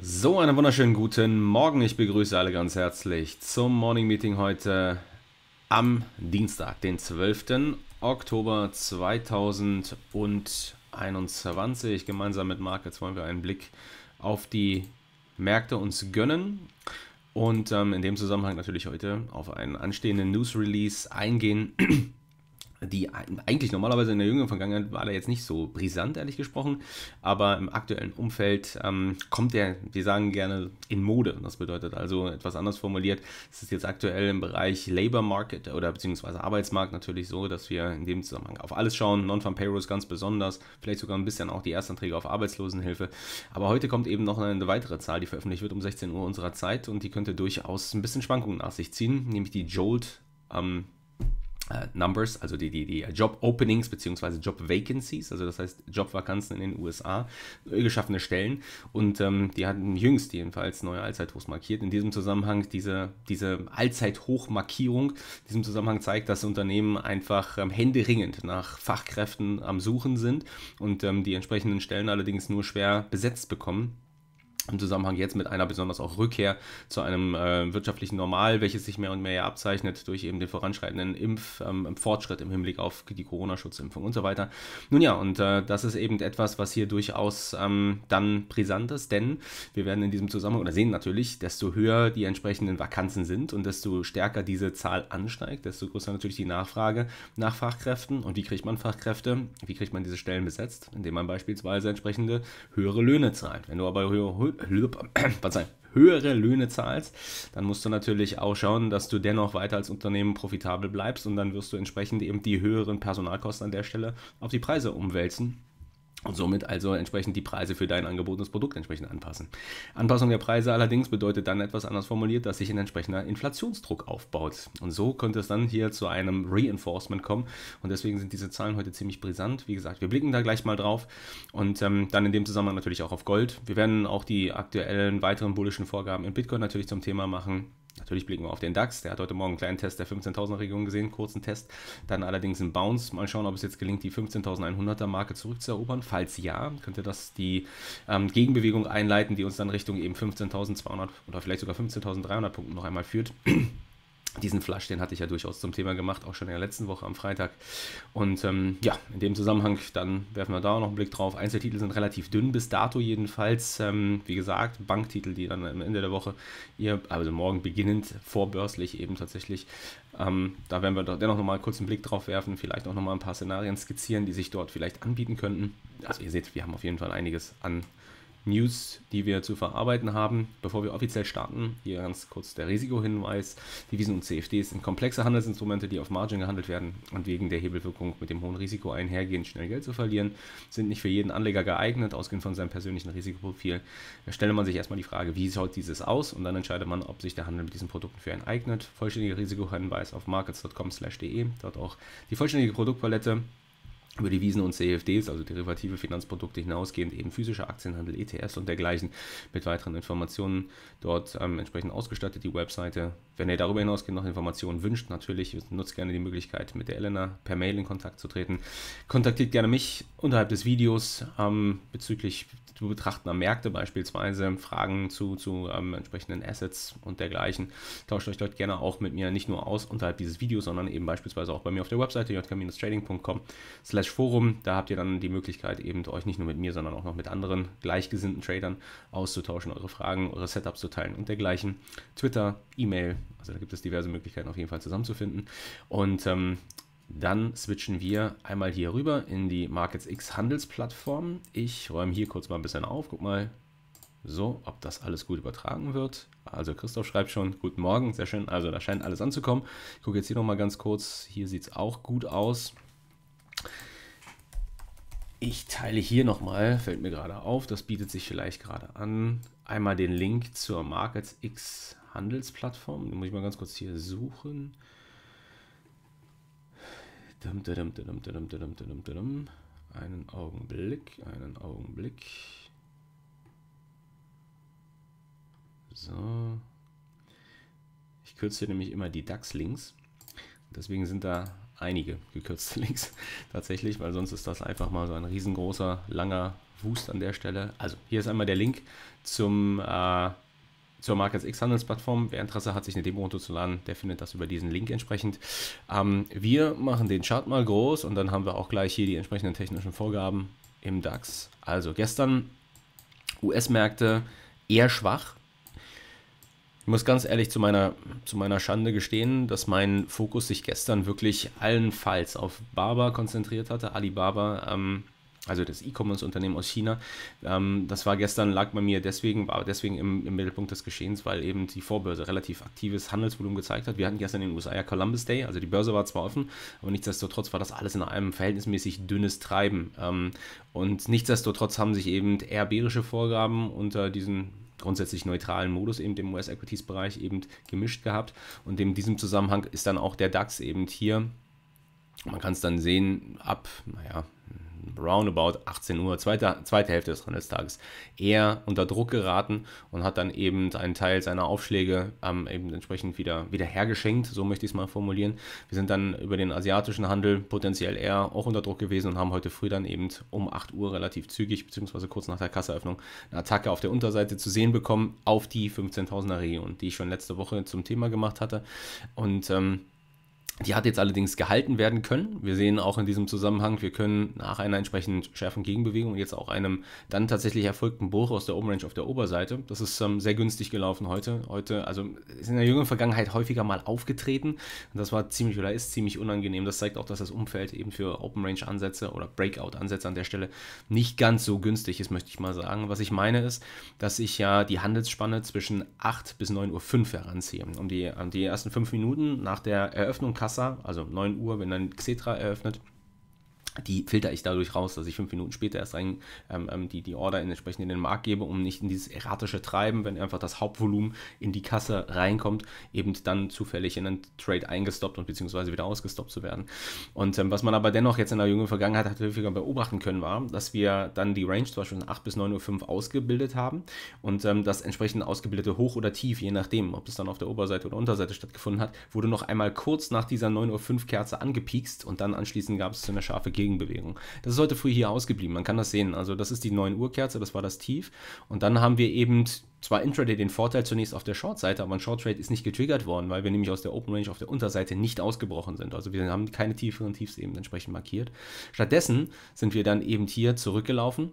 So, einen wunderschönen guten Morgen. Ich begrüße alle ganz herzlich zum Morning Meeting heute am Dienstag, den 12. Oktober 2021. Gemeinsam mit Marc, jetzt wollen wir einen Blick auf die Märkte uns gönnen und in dem Zusammenhang natürlich heute auf einen anstehenden News Release eingehen. Die eigentlich normalerweise in der jüngeren Vergangenheit war der jetzt nicht so brisant, ehrlich gesprochen, aber im aktuellen Umfeld kommt der, wir sagen gerne, in Mode. Das bedeutet also etwas anders formuliert. Es ist jetzt aktuell im Bereich Labor Market oder beziehungsweise Arbeitsmarkt natürlich so, dass wir in dem Zusammenhang auf alles schauen. Non-Farm Payrolls ganz besonders, vielleicht sogar ein bisschen auch die Erstanträge auf Arbeitslosenhilfe. Aber heute kommt eben noch eine weitere Zahl, die veröffentlicht wird um 16 Uhr unserer Zeit und die könnte durchaus ein bisschen Schwankungen nach sich ziehen, nämlich die Jolt Numbers, also die Job Openings bzw. Job Vacancies, also das heißt Jobvakanzen in den USA, neu geschaffene Stellen, und die hatten jüngst jedenfalls neue Allzeithochs markiert. In diesem Zusammenhang diese Allzeithochmarkierung, in diesem Zusammenhang zeigt, dass Unternehmen einfach händeringend nach Fachkräften am Suchen sind und die entsprechenden Stellen allerdings nur schwer besetzt bekommen. Im Zusammenhang jetzt mit einer besonders auch Rückkehr zu einem wirtschaftlichen Normal, welches sich mehr und mehr abzeichnet durch eben den voranschreitenden Fortschritt im Hinblick auf die Corona-Schutzimpfung und so weiter. Nun ja, und das ist eben etwas, was hier durchaus dann brisant ist, denn wir werden in diesem Zusammenhang oder sehen natürlich, desto höher die entsprechenden Vakanzen sind und desto stärker diese Zahl ansteigt, desto größer natürlich die Nachfrage nach Fachkräften. Und wie kriegt man Fachkräfte? Wie kriegt man diese Stellen besetzt? Indem man beispielsweise entsprechende höhere Löhne zahlt. Wenn du aber höhere Löhne zahlst, dann musst du natürlich auch schauen, dass du dennoch weiter als Unternehmen profitabel bleibst, und dann wirst du entsprechend eben die höheren Personalkosten an der Stelle auf die Preise umwälzen. Und somit also entsprechend die Preise für dein angebotenes Produkt entsprechend anpassen. Anpassung der Preise allerdings bedeutet dann etwas anders formuliert, dass sich ein entsprechender Inflationsdruck aufbaut. Und so könnte es dann hier zu einem Reinforcement kommen. Und deswegen sind diese Zahlen heute ziemlich brisant. Wie gesagt, wir blicken da gleich mal drauf. Und dann in dem Zusammenhang natürlich auch auf Gold. Wir werden auch die aktuellen weiteren bullischen Vorgaben in Bitcoin natürlich zum Thema machen. Natürlich blicken wir auf den DAX, der hat heute Morgen einen kleinen Test der 15.000er Region gesehen, kurzen Test, dann allerdings einen Bounce. Mal schauen, ob es jetzt gelingt, die 15.100er Marke zurückzuerobern. Falls ja, könnte das die Gegenbewegung einleiten, die uns dann Richtung eben 15.200 oder vielleicht sogar 15.300 Punkten noch einmal führt. Diesen Flush, den hatte ich ja durchaus zum Thema gemacht, auch schon in der letzten Woche am Freitag. Und ja, in dem Zusammenhang, dann werfen wir da auch noch einen Blick drauf. Einzeltitel sind relativ dünn, bis dato jedenfalls. Wie gesagt, Banktitel, die dann am Ende der Woche, also morgen beginnend, vorbörslich eben tatsächlich. Da werden wir dennoch nochmal kurz einen Blick drauf werfen, vielleicht auch nochmal ein paar Szenarien skizzieren, die sich dort vielleicht anbieten könnten. Also ihr seht, wir haben auf jeden Fall einiges an News, die wir zu verarbeiten haben. Bevor wir offiziell starten, hier ganz kurz der Risikohinweis. Devisen und CFDs sind komplexe Handelsinstrumente, die auf Margin gehandelt werden und wegen der Hebelwirkung mit dem hohen Risiko einhergehen, schnell Geld zu verlieren, sind nicht für jeden Anleger geeignet, ausgehend von seinem persönlichen Risikoprofil. Da stellt man sich erstmal die Frage, wie schaut dieses aus, und dann entscheidet man, ob sich der Handel mit diesen Produkten für einen eignet. Vollständiger Risikohinweis auf markets.com/de, dort auch die vollständige Produktpalette über Devisen und CFDs, also derivative Finanzprodukte hinausgehend, eben physischer Aktienhandel, ETFs und dergleichen, mit weiteren Informationen dort entsprechend ausgestattet, die Webseite. Wenn ihr darüber hinausgehend noch Informationen wünscht, natürlich nutzt gerne die Möglichkeit, mit der Elena per Mail in Kontakt zu treten. Kontaktiert gerne mich unterhalb des Videos bezüglich zu betrachtender Märkte, beispielsweise Fragen zu entsprechenden Assets und dergleichen. Tauscht euch dort gerne auch mit mir nicht nur aus unterhalb dieses Videos, sondern eben beispielsweise auch bei mir auf der Webseite jk-trading.com/Forum. Da habt ihr dann die Möglichkeit, eben euch nicht nur mit mir, sondern auch noch mit anderen gleichgesinnten Tradern auszutauschen, eure Fragen, eure Setups zu teilen und dergleichen. Twitter, E-Mail, also da gibt es diverse Möglichkeiten auf jeden Fall zusammenzufinden. Und dann switchen wir einmal hier rüber in die MarketsX Handelsplattform. Ich räume hier kurz mal ein bisschen auf. Guck mal, so, ob das alles gut übertragen wird. Also Christoph schreibt schon, guten Morgen, sehr schön. Also da scheint alles anzukommen. Ich gucke jetzt hier nochmal ganz kurz. Hier sieht es auch gut aus. Ich teile hier nochmal, fällt mir gerade auf, das bietet sich vielleicht gerade an, einmal den Link zur MarketsX Handelsplattform. Den muss ich mal ganz kurz hier suchen. Einen Augenblick. So. Ich kürze hier nämlich immer die DAX-Links. Deswegen sind da einige gekürzte Links tatsächlich, weil sonst ist das einfach mal so ein riesengroßer, langer Wust an der Stelle. Also hier ist einmal der Link zur MarketsX Handelsplattform. Wer Interesse hat, sich eine Demo runterzuladen, der findet das über diesen Link entsprechend. Wir machen den Chart mal groß und dann haben wir auch gleich hier die entsprechenden technischen Vorgaben im DAX. Also gestern US-Märkte eher schwach. Ich muss ganz ehrlich zu meiner Schande gestehen, dass mein Fokus sich gestern wirklich allenfalls auf Baba konzentriert hatte. Alibaba, also das E-Commerce-Unternehmen aus China. Das war gestern, war deswegen im Mittelpunkt des Geschehens, weil eben die Vorbörse relativ aktives Handelsvolumen gezeigt hat. Wir hatten gestern in den USA ja Columbus Day, also die Börse war zwar offen, aber nichtsdestotrotz war das alles in einem verhältnismäßig dünnes Treiben. Und nichtsdestotrotz haben sich eben eher bärische Vorgaben unter diesen grundsätzlich neutralen Modus eben im US-Equities-Bereich eben gemischt gehabt. Und in diesem Zusammenhang ist dann auch der DAX eben hier, man kann es dann sehen, ab, roundabout 18 Uhr, zweite Hälfte des Handelstages, eher unter Druck geraten und hat dann eben einen Teil seiner Aufschläge eben entsprechend wieder hergeschenkt, so möchte ich es mal formulieren. Wir sind dann über den asiatischen Handel potenziell eher auch unter Druck gewesen und haben heute früh dann eben um 8 Uhr relativ zügig, beziehungsweise kurz nach der Kasseeröffnung, eine Attacke auf der Unterseite zu sehen bekommen auf die 15.000er Region, die ich schon letzte Woche zum Thema gemacht hatte. Und die hat jetzt allerdings gehalten werden können. Wir sehen auch in diesem Zusammenhang, wir können nach einer entsprechend schärfen Gegenbewegung und jetzt auch einem dann tatsächlich erfolgten Bruch aus der Obenrange auf der Oberseite. Das ist sehr günstig gelaufen heute. Also ist in der jüngeren Vergangenheit häufiger mal aufgetreten. Und das war ziemlich oder ist ziemlich unangenehm. Das zeigt auch, dass das Umfeld eben für Open-Range-Ansätze oder Breakout-Ansätze an der Stelle nicht ganz so günstig ist, möchte ich mal sagen. Was ich meine ist, dass ich ja die Handelsspanne zwischen 8 bis 9.05 Uhr heranziehe. Um die ersten 5 Minuten nach der Eröffnung Kassa, also 9 Uhr, wenn dann Xetra eröffnet, die filter ich dadurch raus, dass ich 5 Minuten später erst die Order entsprechend in den Markt gebe, um nicht in dieses erratische Treiben, wenn einfach das Hauptvolumen in die Kasse reinkommt, eben dann zufällig in einen Trade eingestoppt und beziehungsweise wieder ausgestoppt zu werden. Und was man aber dennoch jetzt in der jüngeren Vergangenheit hat häufiger beobachten können, war, dass wir dann die Range zum Beispiel von 8 bis 9.05 Uhr ausgebildet haben und das entsprechend ausgebildete Hoch oder Tief, je nachdem, ob es dann auf der Oberseite oder Unterseite stattgefunden hat, wurde noch einmal kurz nach dieser 9.05 Uhr Kerze angepiekst und dann anschließend gab es eine scharfe Gegenbewegung. Das ist heute früh hier ausgeblieben, man kann das sehen. Also das ist die 9 Uhr Kerze, das war das Tief. Und dann haben wir eben zwar Intraday den Vorteil zunächst auf der Short-Seite, aber ein Short-Trade ist nicht getriggert worden, weil wir nämlich aus der Open Range auf der Unterseite nicht ausgebrochen sind. Also wir haben keine tieferen Tiefs eben entsprechend markiert. Stattdessen sind wir dann eben hier zurückgelaufen.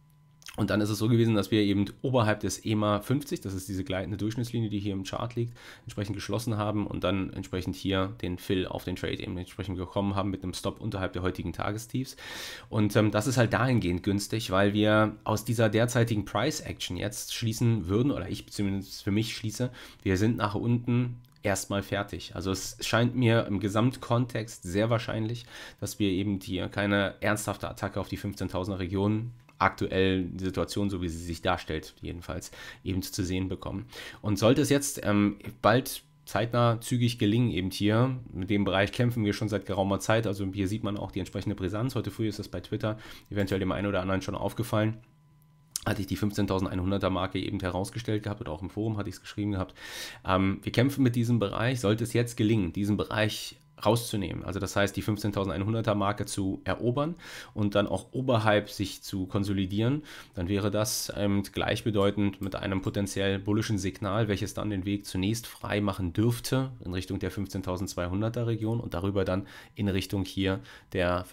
Und dann ist es so gewesen, dass wir eben oberhalb des EMA 50, das ist diese gleitende Durchschnittslinie, die hier im Chart liegt, entsprechend geschlossen haben und dann entsprechend hier den Fill auf den Trade eben entsprechend bekommen haben mit einem Stop unterhalb der heutigen Tagestiefs. Und das ist halt dahingehend günstig, weil wir aus dieser derzeitigen Price Action jetzt schließen würden, oder ich zumindest für mich schließe, wir sind nach unten erstmal fertig. Also es scheint mir im Gesamtkontext sehr wahrscheinlich, dass wir eben hier keine ernsthafte Attacke auf die 15.000er Region aktuell die Situation, so wie sie sich darstellt, jedenfalls eben zu sehen bekommen. Und sollte es jetzt bald zeitnah, zügig gelingen, eben hier, mit dem Bereich kämpfen wir schon seit geraumer Zeit, also hier sieht man auch die entsprechende Brisanz. Heute früh ist das bei Twitter eventuell dem einen oder anderen schon aufgefallen. Hatte ich die 15.100er Marke eben herausgestellt gehabt oder auch im Forum hatte ich es geschrieben gehabt. Wir kämpfen mit diesem Bereich. Sollte es jetzt gelingen, diesen Bereich rauszunehmen, also das heißt die 15.100er Marke zu erobern und dann auch oberhalb sich zu konsolidieren, dann wäre das gleichbedeutend mit einem potenziell bullischen Signal, welches dann den Weg zunächst frei machen dürfte in Richtung der 15.200er Region und darüber dann in Richtung hier der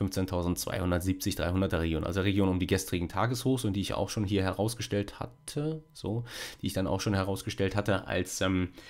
15.270, 300er Region, also Region um die gestrigen Tageshochs und die ich auch schon hier herausgestellt hatte, die ich dann auch schon herausgestellt hatte als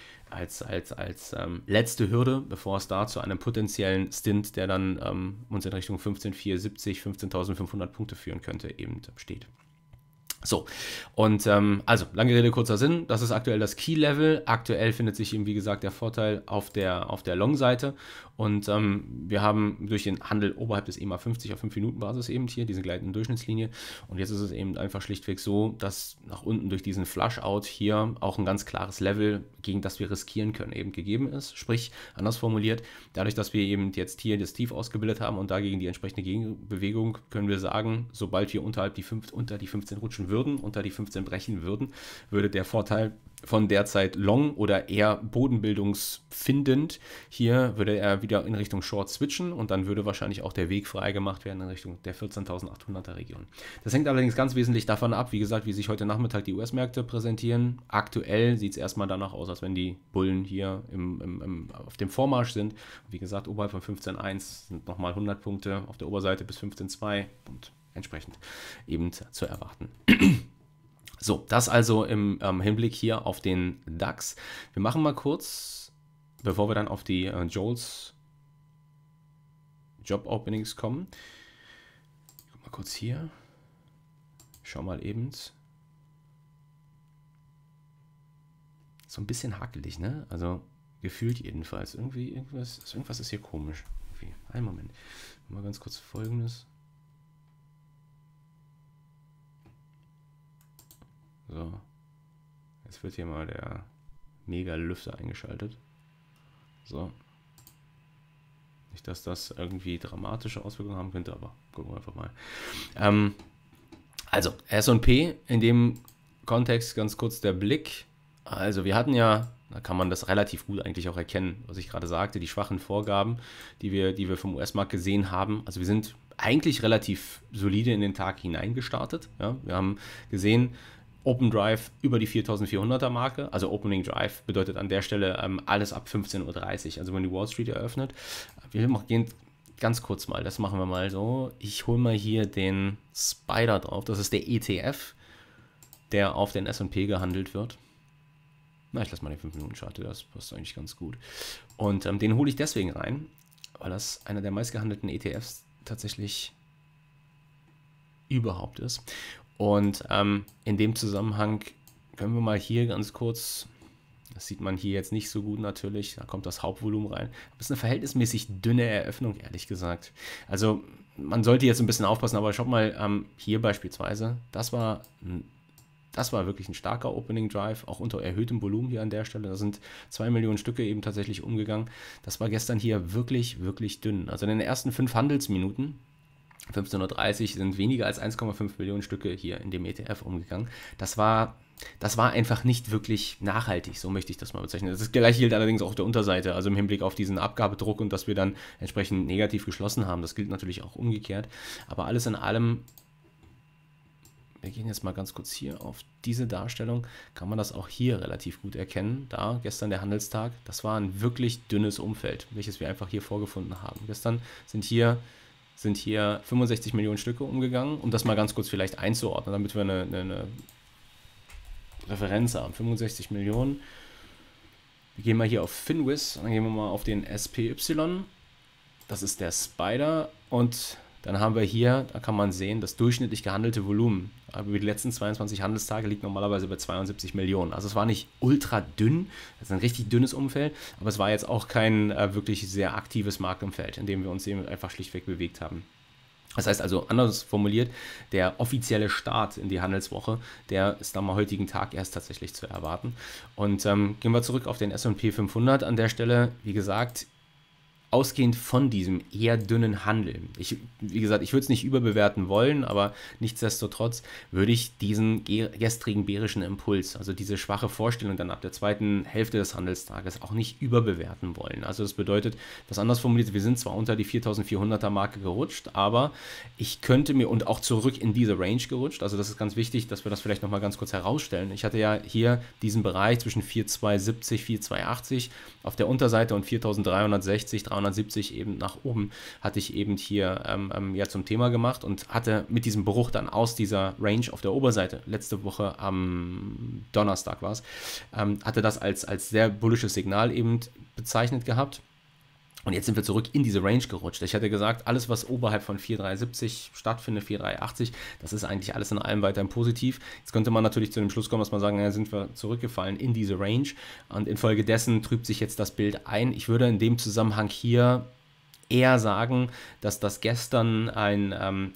letzte Hürde, bevor es da zu einem potenziellen Stint, der dann uns in Richtung 15.470, 15.500 Punkte führen könnte, eben steht. So, und also, lange Rede, kurzer Sinn, das ist aktuell das Key-Level. Aktuell findet sich eben, wie gesagt, der Vorteil auf der Long-Seite und wir haben durch den Handel oberhalb des EMA 50 auf 5-Minuten-Basis eben hier diese gleitende Durchschnittslinie und jetzt ist es eben einfach schlichtweg so, dass nach unten durch diesen Flush-Out hier auch ein ganz klares Level, gegen das wir riskieren können, eben gegeben ist. Sprich, anders formuliert, dadurch, dass wir eben jetzt hier das Tief ausgebildet haben und dagegen die entsprechende Gegenbewegung, können wir sagen, sobald wir unter die 15 rutschen würden, unter die 15 brechen würden, würde der Vorteil von derzeit Long oder eher bodenbildungsfindend. Hier würde er wieder in Richtung Short switchen und dann würde wahrscheinlich auch der Weg freigemacht werden in Richtung der 14.800er Region. Das hängt allerdings ganz wesentlich davon ab, wie gesagt, wie sich heute Nachmittag die US-Märkte präsentieren. Aktuell sieht es erstmal danach aus, als wenn die Bullen hier auf dem Vormarsch sind. Wie gesagt, oberhalb von 15,1 sind nochmal 100 Punkte auf der Oberseite bis 15,2 und entsprechend eben zu erwarten. So, das also im Hinblick hier auf den DAX. Wir machen mal kurz, bevor wir dann auf die Joels Job Openings kommen. Guck mal kurz hier. Schau mal eben. So ein bisschen hakelig, ne? Also gefühlt jedenfalls. Irgendwas ist hier komisch. Irgendwie. Einen Moment. Mal ganz kurz Folgendes. So, jetzt wird hier mal der Mega-Lüfter eingeschaltet. So. Nicht, dass das irgendwie dramatische Auswirkungen haben könnte, aber gucken wir einfach mal. Also, S&P, in dem Kontext ganz kurz der Blick. Also, wir hatten ja, da kann man das relativ gut eigentlich auch erkennen, was ich gerade sagte, die schwachen Vorgaben, die wir vom US-Markt gesehen haben. Also, wir sind eigentlich relativ solide in den Tag hineingestartet. Ja? Wir haben gesehen, Open Drive über die 4400er Marke, also Opening Drive bedeutet an der Stelle alles ab 15:30 Uhr, also wenn die Wall Street eröffnet. Wir gehen ganz kurz mal, das machen wir mal so. Ich hole mal hier den Spider drauf, das ist der ETF, der auf den S&P gehandelt wird. Na, ich lasse mal den 5-Minuten-Chart, das passt eigentlich ganz gut. Und den hole ich deswegen rein, weil das einer der meistgehandelten ETFs tatsächlich überhaupt ist. Und in dem Zusammenhang können wir mal hier ganz kurz, das sieht man hier jetzt nicht so gut natürlich, da kommt das Hauptvolumen rein. Das ist eine verhältnismäßig dünne Eröffnung, ehrlich gesagt. Also man sollte jetzt ein bisschen aufpassen, aber schaut mal hier beispielsweise, das war wirklich ein starker Opening Drive, auch unter erhöhtem Volumen hier an der Stelle. Da sind 2 Millionen Stücke eben tatsächlich umgegangen. Das war gestern hier wirklich, wirklich dünn. Also in den ersten 5 Handelsminuten 15:30 Uhr sind weniger als 1,5 Millionen Stücke hier in dem ETF umgegangen. Das war einfach nicht wirklich nachhaltig, so möchte ich das mal bezeichnen. Das gleiche gilt allerdings auch auf der Unterseite, also im Hinblick auf diesen Abgabedruck und dass wir dann entsprechend negativ geschlossen haben. Das gilt natürlich auch umgekehrt. Aber alles in allem, wir gehen jetzt mal ganz kurz hier auf diese Darstellung, kann man das auch hier relativ gut erkennen. Da, gestern der Handelstag, das war ein wirklich dünnes Umfeld, welches wir einfach hier vorgefunden haben. Gestern sind hier 65 Millionen Stücke umgegangen, um das mal ganz kurz vielleicht einzuordnen, damit wir eine Referenz haben. 65 Millionen. Wir gehen mal hier auf Finwiz, dann gehen wir mal auf den SPY. Das ist der Spider und dann haben wir hier, da kann man sehen, das durchschnittlich gehandelte Volumen über die letzten 22 Handelstage liegt normalerweise bei 72 Millionen. Also es war nicht ultra dünn, das ist ein richtig dünnes Umfeld, aber es war jetzt auch kein wirklich sehr aktives Marktumfeld, in dem wir uns eben einfach schlichtweg bewegt haben. Das heißt also, anders formuliert, der offizielle Start in die Handelswoche, der ist am heutigen Tag erst tatsächlich zu erwarten. Und gehen wir zurück auf den S&P 500 an der Stelle. Wie gesagt, ausgehend von diesem eher dünnen Handel. Wie gesagt, ich würde es nicht überbewerten wollen, aber nichtsdestotrotz würde ich diesen gestrigen bärischen Impuls, also diese schwache Vorstellung dann ab der zweiten Hälfte des Handelstages auch nicht überbewerten wollen. Also das bedeutet, was anders formuliert, wir sind zwar unter die 4400er Marke gerutscht, aber ich könnte mir und auch zurück in diese Range gerutscht, also das ist ganz wichtig, dass wir das vielleicht nochmal ganz kurz herausstellen. Ich hatte ja hier diesen Bereich zwischen 4270, 4280 auf der Unterseite und 4360, 370 eben nach oben, hatte ich eben hier ja zum Thema gemacht und hatte mit diesem Bruch dann aus dieser Range auf der Oberseite, letzte Woche am Donnerstag war es, hatte das als sehr bullisches Signal eben bezeichnet gehabt. Und jetzt sind wir zurück in diese Range gerutscht. Ich hatte gesagt, alles, was oberhalb von 4,370 stattfindet, 4,380, das ist eigentlich alles in allem weiterhin positiv. Jetzt könnte man natürlich zu dem Schluss kommen, dass man sagen, ja, sind wir zurückgefallen in diese Range. Und infolgedessen trübt sich jetzt das Bild ein. Ich würde in dem Zusammenhang hier eher sagen, dass das gestern ein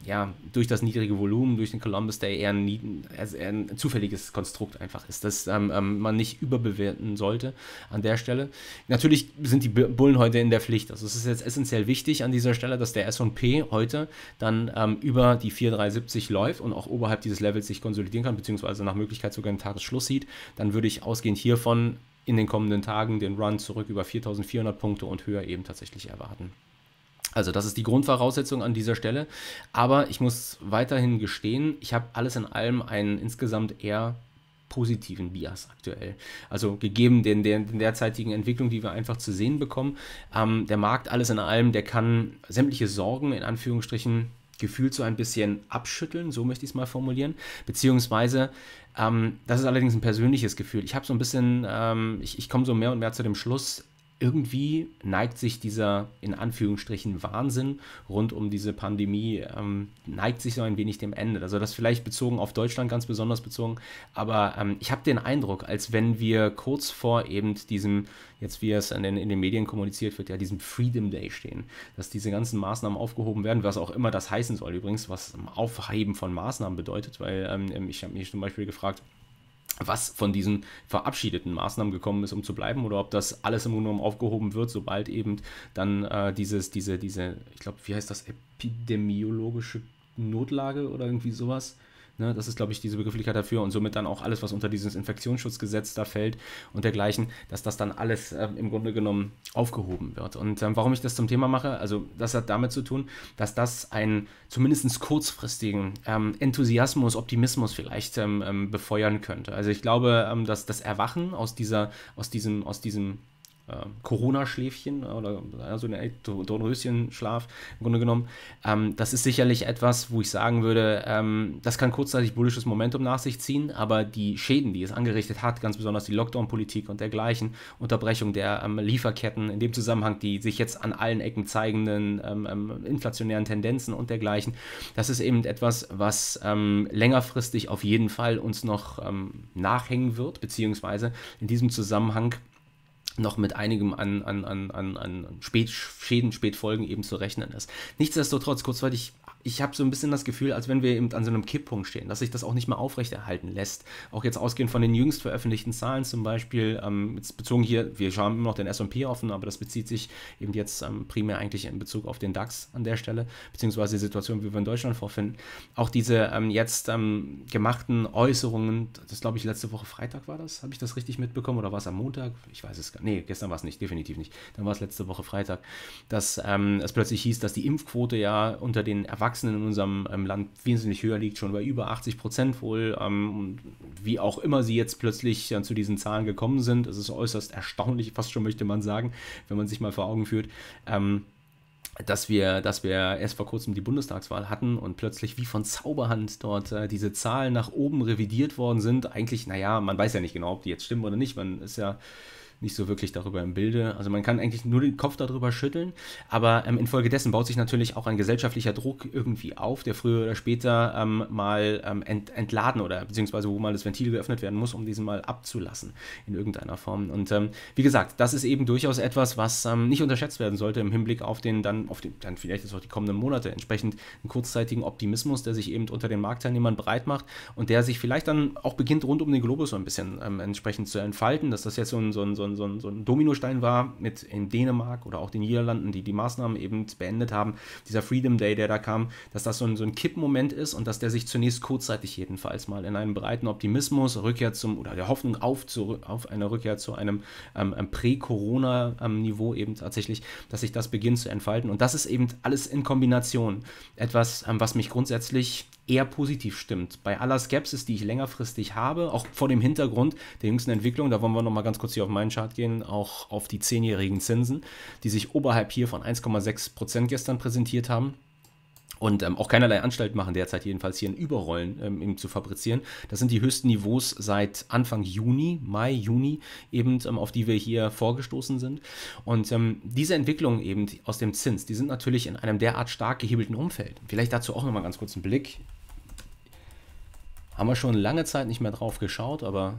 ja, durch das niedrige Volumen, durch den Columbus Day eher ein zufälliges Konstrukt einfach ist, das man nicht überbewerten sollte an der Stelle. Natürlich sind die Bullen heute in der Pflicht. Also es ist jetzt essentiell wichtig an dieser Stelle, dass der S&P heute dann über die 4,370 läuft und auch oberhalb dieses Levels sich konsolidieren kann, beziehungsweise nach Möglichkeit sogar einen Tagesschluss sieht. Dann würde ich ausgehend hiervon in den kommenden Tagen den Run zurück über 4.400 Punkte und höher eben tatsächlich erwarten. Also das ist die Grundvoraussetzung an dieser Stelle. Aber ich muss weiterhin gestehen, ich habe alles in allem einen insgesamt eher positiven Bias aktuell. Also gegeben den derzeitigen Entwicklung, die wir einfach zu sehen bekommen, der Markt alles in allem, der kann sämtliche Sorgen in Anführungsstrichen gefühlt so ein bisschen abschütteln, so möchte ich es mal formulieren, beziehungsweise das ist allerdings ein persönliches Gefühl. Ich habe so ein bisschen, ich komme so mehr und mehr zu dem Schluss, irgendwie neigt sich dieser, in Anführungsstrichen, Wahnsinn rund um diese Pandemie, neigt sich so ein wenig dem Ende. Also das vielleicht bezogen auf Deutschland, ganz besonders bezogen, aber ich habe den Eindruck, als wenn wir kurz vor eben diesem, jetzt wie es in den Medien kommuniziert wird, ja, diesem Freedom Day stehen, dass diese ganzen Maßnahmen aufgehoben werden, was auch immer das heißen soll übrigens, was Aufheben von Maßnahmen bedeutet, weil ich habe mich zum Beispiel gefragt, was von diesen verabschiedeten Maßnahmen gekommen ist, um zu bleiben, oder ob das alles im Grunde genommen aufgehoben wird, sobald eben dann diese, ich glaube, wie heißt das, epidemiologische Notlage oder irgendwie sowas. Ne, das ist, glaube ich, diese Begrifflichkeit dafür und somit dann auch alles, was unter dieses Infektionsschutzgesetz da fällt und dergleichen, dass das dann alles im Grunde genommen aufgehoben wird. Und warum ich das zum Thema mache, also das hat damit zu tun, dass das einen zumindest kurzfristigen Enthusiasmus, Optimismus vielleicht befeuern könnte. Also ich glaube, dass das Erwachen aus diesem Corona-Schläfchen oder so ein Dornröschenschlaf im Grunde genommen. Das ist sicherlich etwas, wo ich sagen würde, das kann kurzzeitig bullisches Momentum nach sich ziehen, aber die Schäden, die es angerichtet hat, ganz besonders die Lockdown-Politik und dergleichen, Unterbrechung der Lieferketten, in dem Zusammenhang die sich jetzt an allen Ecken zeigenden inflationären Tendenzen und dergleichen, das ist eben etwas, was längerfristig auf jeden Fall uns noch nachhängen wird, beziehungsweise in diesem Zusammenhang noch mit einigem an Schäden, Spätfolgen eben zu rechnen ist. Nichtsdestotrotz, kurzweilig, ich habe so ein bisschen das Gefühl, als wenn wir eben an so einem Kipppunkt stehen, dass sich das auch nicht mehr aufrechterhalten lässt. Auch jetzt ausgehend von den jüngst veröffentlichten Zahlen zum Beispiel, jetzt bezogen hier, wir haben immer noch den S&P offen, aber das bezieht sich eben jetzt primär eigentlich in Bezug auf den DAX an der Stelle, beziehungsweise die Situation, wie wir in Deutschland vorfinden. Auch diese jetzt gemachten Äußerungen, das glaube ich letzte Woche Freitag war das, habe ich das richtig mitbekommen oder war es am Montag? Ich weiß es gar nicht. Nee, gestern war es nicht, definitiv nicht. Dann war es letzte Woche Freitag, dass es plötzlich hieß, dass die Impfquote ja unter den Erwachsenen in unserem Land wesentlich höher liegt, schon bei über 80% wohl. Wie auch immer sie jetzt plötzlich zu diesen Zahlen gekommen sind. Es ist äußerst erstaunlich, fast schon möchte man sagen, wenn man sich mal vor Augen führt. Dass wir erst vor kurzem die Bundestagswahl hatten und plötzlich wie von Zauberhand dort diese Zahlen nach oben revidiert worden sind. Eigentlich, naja, man weiß ja nicht genau, ob die jetzt stimmen oder nicht. Man ist ja nicht so wirklich darüber im Bilde. Also man kann eigentlich nur den Kopf darüber schütteln, aber infolgedessen baut sich natürlich auch ein gesellschaftlicher Druck irgendwie auf, der früher oder später mal entladen oder beziehungsweise wo mal das Ventil geöffnet werden muss, um diesen mal abzulassen in irgendeiner Form. Und wie gesagt, das ist eben durchaus etwas, was nicht unterschätzt werden sollte im Hinblick auf dann vielleicht jetzt auch die kommenden Monate, entsprechend einen kurzzeitigen Optimismus, der sich eben unter den Marktteilnehmern breit macht und der sich vielleicht dann auch beginnt, rund um den Globus so ein bisschen entsprechend zu entfalten, dass das jetzt so ein Dominostein war mit in Dänemark oder auch den Niederlanden, die Maßnahmen eben beendet haben, dieser Freedom Day, der da kam, dass das so ein Kippmoment ist und dass der sich zunächst kurzzeitig jedenfalls mal in einem breiten Optimismus, Rückkehr oder der Hoffnung auf eine Rückkehr zu einem Prä-Corona-Niveau eben tatsächlich, dass sich das beginnt zu entfalten und das ist eben alles in Kombination etwas, was mich grundsätzlich eher positiv stimmt. Bei aller Skepsis, die ich längerfristig habe, auch vor dem Hintergrund der jüngsten Entwicklung, da wollen wir nochmal ganz kurz hier auf meinen Chart gehen, auch auf die 10-jährigen Zinsen, die sich oberhalb hier von 1,6% gestern präsentiert haben. Und auch keinerlei Anstalt machen derzeit jedenfalls hier ein Überrollen eben zu fabrizieren. Das sind die höchsten Niveaus seit Anfang Mai, Juni eben, auf die wir hier vorgestoßen sind. Und diese Entwicklungen eben aus dem Zins, die sind natürlich in einem derart stark gehebelten Umfeld. Vielleicht dazu auch nochmal ganz kurz einen Blick. Haben wir schon lange Zeit nicht mehr drauf geschaut, aber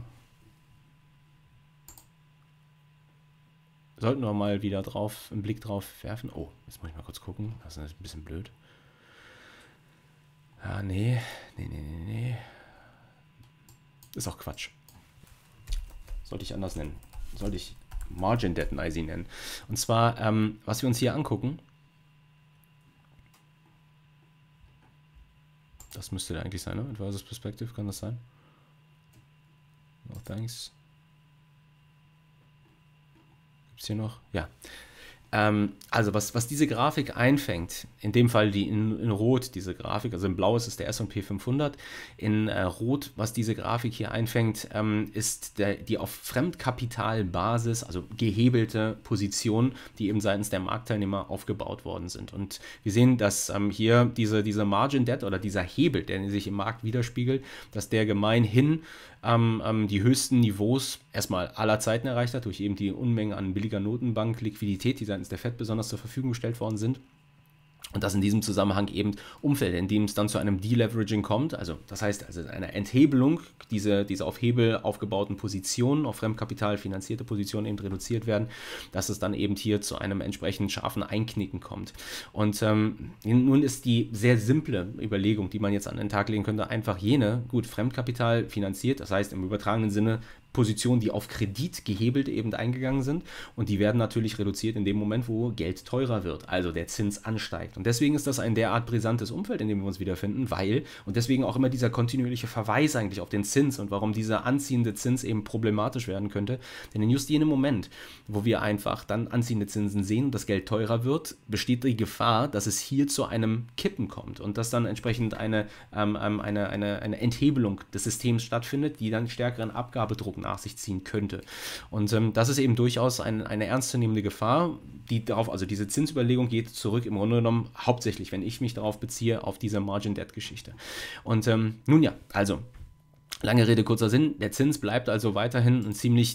sollten wir mal wieder einen Blick drauf werfen. Oh, jetzt muss ich mal kurz gucken. Das ist ein bisschen blöd. Ah, nee. Nee. Ist auch Quatsch. Sollte ich anders nennen. Sollte ich Margin Debt IC nennen. Und zwar, was wir uns hier angucken, das müsste da eigentlich sein, ne? Advisors Perspective, kann das sein? No thanks. Gibt es hier noch? Ja. Also was diese Grafik einfängt, in dem Fall die in Rot diese Grafik, also in Blau ist es der S&P 500, in Rot, was diese Grafik hier einfängt, ist die auf Fremdkapitalbasis, also gehebelte Position, die eben seitens der Marktteilnehmer aufgebaut worden sind. Und wir sehen, dass hier diese Margin Debt oder dieser Hebel, der sich im Markt widerspiegelt, dass der gemeinhin die höchsten Niveaus erstmal aller Zeiten erreicht hat, durch eben die Unmengen an billiger Notenbank-Liquidität, die seitens der FED besonders zur Verfügung gestellt worden sind. Und dass in diesem Zusammenhang eben Umfeld, in dem es dann zu einem Deleveraging kommt, also das heißt also eine Enthebelung, diese auf Hebel aufgebauten Positionen, auf Fremdkapital finanzierte Positionen eben reduziert werden, dass es dann eben hier zu einem entsprechend scharfen Einknicken kommt. Und nun ist die sehr simple Überlegung, die man jetzt an den Tag legen könnte, einfach jene, gut, Fremdkapital finanziert, das heißt im übertragenen Sinne Positionen, die auf Kredit gehebelt eben eingegangen sind, und die werden natürlich reduziert in dem Moment, wo Geld teurer wird, also der Zins ansteigt. Und deswegen ist das ein derart brisantes Umfeld, in dem wir uns wiederfinden, weil, und deswegen auch immer dieser kontinuierliche Verweis eigentlich auf den Zins und warum dieser anziehende Zins eben problematisch werden könnte, denn in just jenem Moment, wo wir einfach dann anziehende Zinsen sehen und das Geld teurer wird, besteht die Gefahr, dass es hier zu einem Kippen kommt und dass dann entsprechend eine Enthebelung des Systems stattfindet, die dann stärkeren Abgabedruck nach sich ziehen könnte. Und das ist eben durchaus eine ernstzunehmende Gefahr, die darauf, also diese Zinsüberlegung geht zurück im Grunde genommen hauptsächlich, wenn ich mich darauf beziehe, auf diese Margin-Debt-Geschichte. Und nun ja, also lange Rede, kurzer Sinn, der Zins bleibt also weiterhin ein ziemlich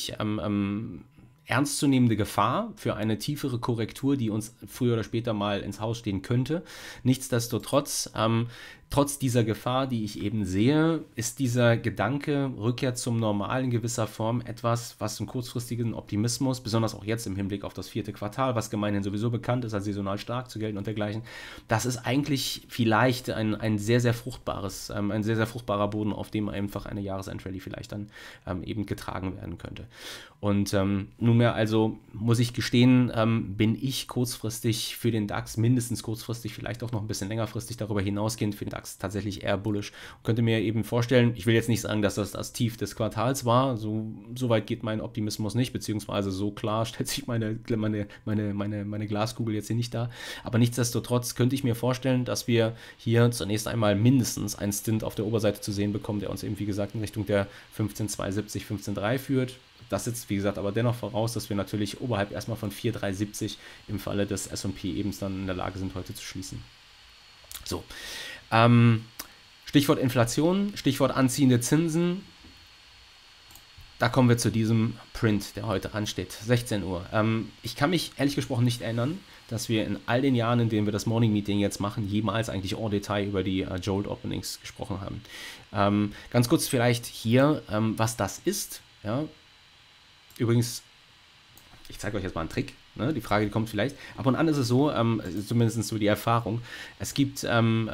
ernstzunehmende Gefahr für eine tiefere Korrektur, die uns früher oder später mal ins Haus stehen könnte. Nichtsdestotrotz, trotz dieser Gefahr, die ich eben sehe, ist dieser Gedanke, Rückkehr zum Normal in gewisser Form etwas, was einen kurzfristigen Optimismus, besonders auch jetzt im Hinblick auf das 4. Quartal, was gemeinhin sowieso bekannt ist, als saisonal stark zu gelten und dergleichen, das ist eigentlich vielleicht ein sehr, sehr fruchtbarer Boden, auf dem einfach eine Jahresendrallye vielleicht dann eben getragen werden könnte. Und nunmehr also, muss ich gestehen, bin ich kurzfristig für den DAX, mindestens kurzfristig, vielleicht auch noch ein bisschen längerfristig darüber hinausgehend, für den DAX tatsächlich eher bullish. Und könnte mir eben vorstellen, ich will jetzt nicht sagen, dass das Tief des Quartals war, so weit geht mein Optimismus nicht, beziehungsweise so klar stellt sich meine Glaskugel jetzt hier nicht dar. Aber nichtsdestotrotz könnte ich mir vorstellen, dass wir hier zunächst einmal mindestens einen Stint auf der Oberseite zu sehen bekommen, der uns eben, wie gesagt, in Richtung der 15,270, 15,3 führt. Das setzt, wie gesagt, aber dennoch voraus, dass wir natürlich oberhalb erstmal von 4,370 im Falle des S&P eben dann in der Lage sind, heute zu schließen. So, Stichwort Inflation, Stichwort anziehende Zinsen. Da kommen wir zu diesem Print, der heute ansteht, 16 Uhr. Ich kann mich ehrlich gesprochen nicht erinnern, dass wir in all den Jahren, in denen wir das Morning Meeting jetzt machen, jemals eigentlich en Detail über die Jolt Openings gesprochen haben. Ganz kurz vielleicht hier, was das ist. Ja. Übrigens, ich zeige euch jetzt mal einen Trick. Ne? Die Frage, die kommt vielleicht. Ab und an ist es so, zumindest so die Erfahrung, es gibt